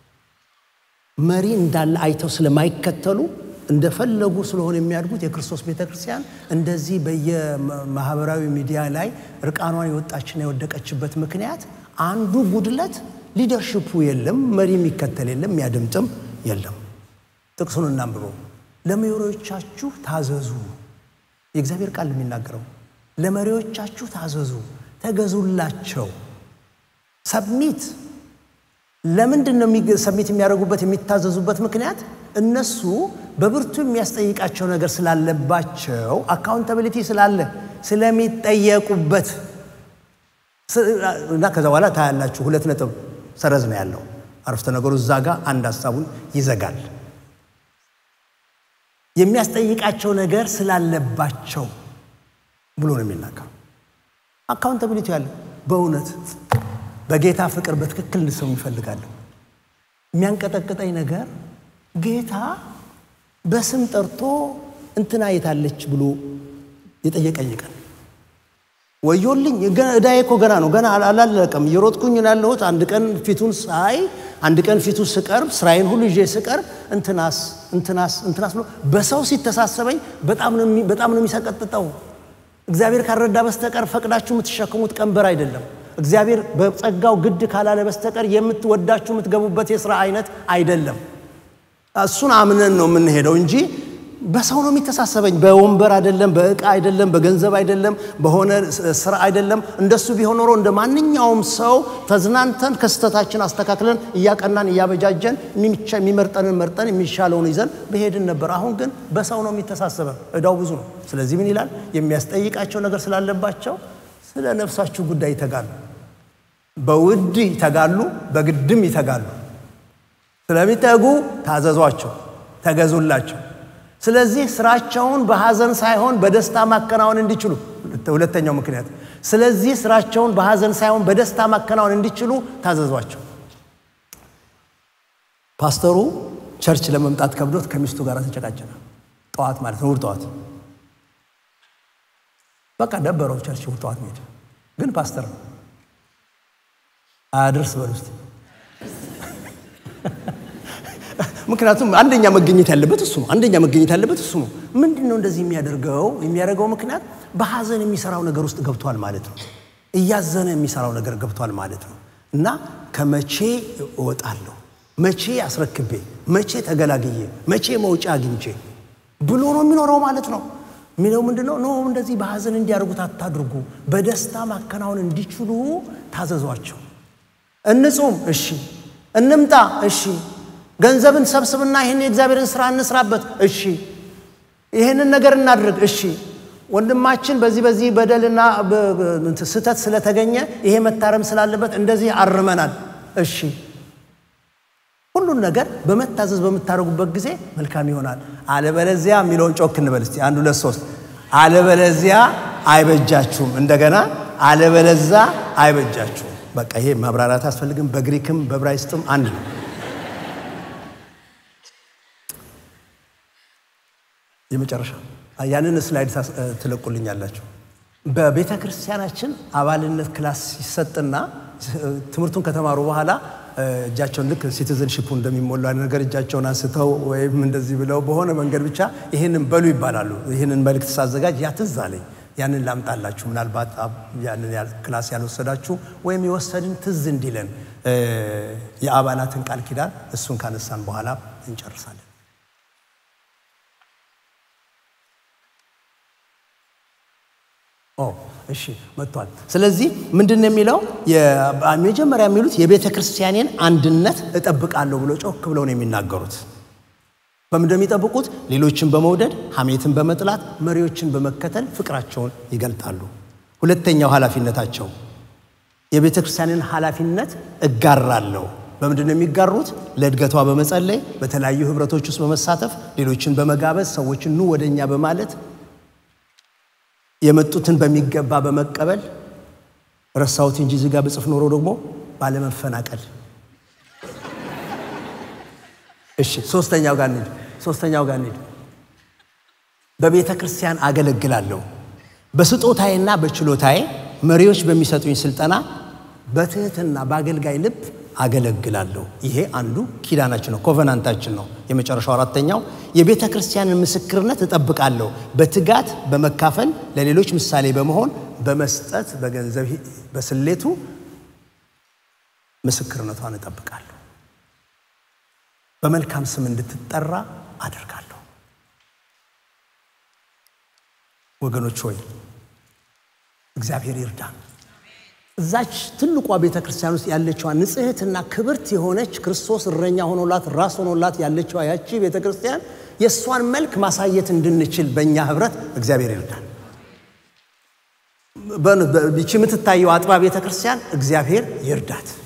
መሪ እንዳለ አይተው ስለማይከተሉ እንደፈለጉ ስለሆነ የሚያድጉት የክርስቶስ ቤተክርስቲያን እንደዚህ በየማህበራዊ ሚዲያ ላይ ርቃኗን የወጣችና የወደቀችበት ምክንያት አንዱ ጉድለት ሊደርሺፑ የለም፣ መሪ የሚከተል የለም፣ የሚያደምጥም የለም። ጥቅሱን እናንብበው። ለመሪዎቻችሁ ታዘዙ። የእግዚአብሔር ቃል የሚናገረው ለመሪዎቻችሁ ታዘዙ፣ ተገዙላቸው። ሰብሚት ለምንድን ነው ሰብሚት የሚያደርጉበት የሚታዘዙበት ምክንያት? እነሱ በብርቱ የሚያስጠይቃቸው ነገር ስላለባቸው አካውንታቢሊቲ ስላለ ስለሚጠየቁበት እና ከዛ በኋላ ታያላችሁ 2 ነጥብ ሰረዝ ነው ያለው አረፍተ ነገሩ እዛ ጋር አንድ ሐሳቡን ይዘጋል። የሚያስጠይቃቸው ነገር ስላለባቸው ብሎ ነው የሚናገረው። አካውንታቢሊቲ ያለ በእውነት በጌታ ፍቅር በትክክል እንድሰሙ ይፈልጋሉ። የሚያንቀጠቅጠኝ ነገር ጌታ በስም ጠርቶ እንትና የታለች ብሎ የጠየቀኝ ቀን ወዮልኝ። እዳዬ እኮ ገና ነው፣ ገና አላለቀም። እየሮጥኩኝ ያለሁት አንድ ቀን ፊቱን ሳይ፣ አንድ ቀን ፊቱ ስቀርብ፣ ስራዬን ሁሉ ይዤ ስቀርብ እንትናስ ብሎ በሰው ሲተሳሰበኝ በጣም ነው የሚሰቀጥጠው። እግዚአብሔር ካረዳ በስተቀር ፈቅዳችሁ የምትሸከሙት ቀንበር አይደለም። እግዚአብሔር በጸጋው ግድ ካላለ በስተቀር የምትወዳችሁ የምትገቡበት የሥራ አይነት አይደለም። እሱን አምነን ነው የምንሄደው እንጂ በሰው ነው የሚተሳሰበኝ። በወንበር አይደለም፣ በእቃ አይደለም፣ በገንዘብ አይደለም፣ በሆነ ስራ አይደለም። እንደሱ ቢሆን ኖሮ እንደ ማንኛውም ሰው ተዝናንተን ከስተታችን አስተካክለን እያቀናን እያበጃጀን የሚመርጠንን መርጠን የሚሻለውን ይዘን በሄድን ነበር። አሁን ግን በሰው ነው የሚተሳሰበን። እዳው ብዙ ነው። ስለዚህ ምን ይላል? የሚያስጠይቃቸው ነገር ስላለባቸው ስለ ነፍሳችሁ ጉዳይ ይተጋሉ። በውድ ይተጋሉ፣ በግድም ይተጋሉ። ስለሚተጉ ታዘዟቸው፣ ተገዙላቸው። ስለዚህ ስራቸውን በሐዘን ሳይሆን በደስታ ማከናወን እንዲችሉ፣ ሁለተኛው ምክንያት ስለዚህ ስራቸውን በሐዘን ሳይሆን በደስታ ማከናወን እንዲችሉ ታዘዟቸው። ፓስተሩ ቸርች ለመምጣት ከብዶት ከሚስቱ ጋር ተጨቃጨቀ። ጠዋት ማለት ነው፣ ጠዋት በቃ ደበረው ቸርች ጠዋት ሄደ። ግን ፓስተር ነው አድርስ በሉስቲ። ምክንያቱም አንደኛ መገኘት ያለበት እሱ ነው። ምንድነው እንደዚህ የሚያደርገው ምክንያት በሐዘን የሚሰራው ነገር ውስጥ ገብቷል ማለት ነው። እያዘነ የሚሰራው ነገር ገብቷል ማለት ነው። እና ከመቼ እወጣለሁ፣ መቼ አስረክቤ፣ መቼ ተገላግዬ፣ መቼ መውጫ አግኝቼ ብሎ ነው የሚኖረው ማለት ነው። ምንው ምንድነው ነው እንደዚህ በሐዘን እንዲያርጉት አታድርጉ። በደስታ ማከናወን እንዲችሉ ታዘዟቸው። እንጹም፣ እሺ። እንምጣ፣ እሺ። ገንዘብን ሰብስብና ይሄን የእግዚአብሔርን ስራ እንስራበት፣ እሺ። ይሄንን ነገር እናድርግ፣ እሺ። ወንድማችን በዚህ በደልና ስህተት ስለተገኘ ይሄ መታረም ስላለበት እንደዚህ አርመናል፣ እሺ። ሁሉን ነገር በመታዘዝ በመታረጉበት ጊዜ መልካም ይሆናል። አለበለዚያ የሚለውን ጮክ እንበል እስቲ 1 2 3 አለበለዚያ አይበጃችሁም። እንደገና አለበለዚያ አይበጃችሁም። በቃ ይሄ ማብራራት አስፈልግም። በግሪክም በዕብራይስጥም አንድ ነው። የመጨረሻ ያንን ስላይድ ትለቁልኛላችሁ። በቤተ ክርስቲያናችን አባልነት ክላስ ይሰጥና ትምህርቱን ከተማሩ በኋላ እጃቸውን ልክ ሲቲዝንሺፑ እንደሚሞላ ነገር እጃቸውን አንስተው ወይም እንደዚህ ብለው በሆነ መንገድ ብቻ ይሄንን በሉ ይባላሉ። ይሄንን መልእክት ሳዘጋጅ ያትዝ አለኝ። ያንን ላምጣላችሁ። ምናልባት ያንን ክላስ ያልወሰዳችሁ ወይም የወሰድን ትዝ እንዲለን የአባላትን ቃል ኪዳን እሱን ካነሳን በኋላ እንጨርሳለን። እሺ መጥቷል። ስለዚህ ምንድነው የሚለው? የመጀመሪያ የሚሉት የቤተ ክርስቲያኔን አንድነት እጠብቃለሁ ብሎ ጮክ ብለው ነው የሚናገሩት። በምንድነው የሚጠብቁት? ሌሎችን በመውደድ ሐሜትን በመጥላት መሪዎችን በመከተል ፍቅራቸውን ይገልጣሉ። ሁለተኛው ኃላፊነታቸው የቤተ ክርስቲያንን ኃላፊነት እጋራለሁ። በምንድነው የሚጋሩት? ለእድገቷ በመጸለይ በተለያዩ ህብረቶች ውስጥ በመሳተፍ ሌሎችን በመጋበዝ ሰዎችን ኑ ወደኛ በማለት የመጡትን በሚገባ በመቀበል ረሳውት እንጂ ዝጋ በጽፍ ኖሮ ደግሞ ባለመፈናቀል። እሺ ሶስተኛው ጋር እንሂድ። በቤተ ክርስቲያን አገለግላለሁ። በስጦታዬና በችሎታዬ መሪዎች በሚሰጡኝ ስልጠና በትህትና በአገልጋይ ልብ አገለግላለሁ። ይሄ አንዱ ኪዳናችን ነው፣ ኮቨናንታችን ነው። የመጨረሻው አራተኛው የቤተ ክርስቲያንን ምስክርነት እጠብቃለሁ። በትጋት በመካፈል ለሌሎች ምሳሌ በመሆን በመስጠት በገንዘብ በስሌቱ ምስክርነቷን እጠብቃለሁ። በመልካም ስም እንድትጠራ አደርጋለሁ። ወገኖች ሆይ እግዚአብሔር ይርዳን። እዛች ትልቋ ቤተ ክርስቲያን ውስጥ ያለችው ንጽሕትና ክብርት የሆነች ክርስቶስ እረኛ ሆኖላት ራስ ሆኖላት ያለችው ያቺ ቤተ ክርስቲያን የሷን መልክ ማሳየት እንድንችል በእኛ ህብረት እግዚአብሔር ይርዳን። በቺ የምትታየው አጥባ ቤተ ክርስቲያን እግዚአብሔር ይርዳት።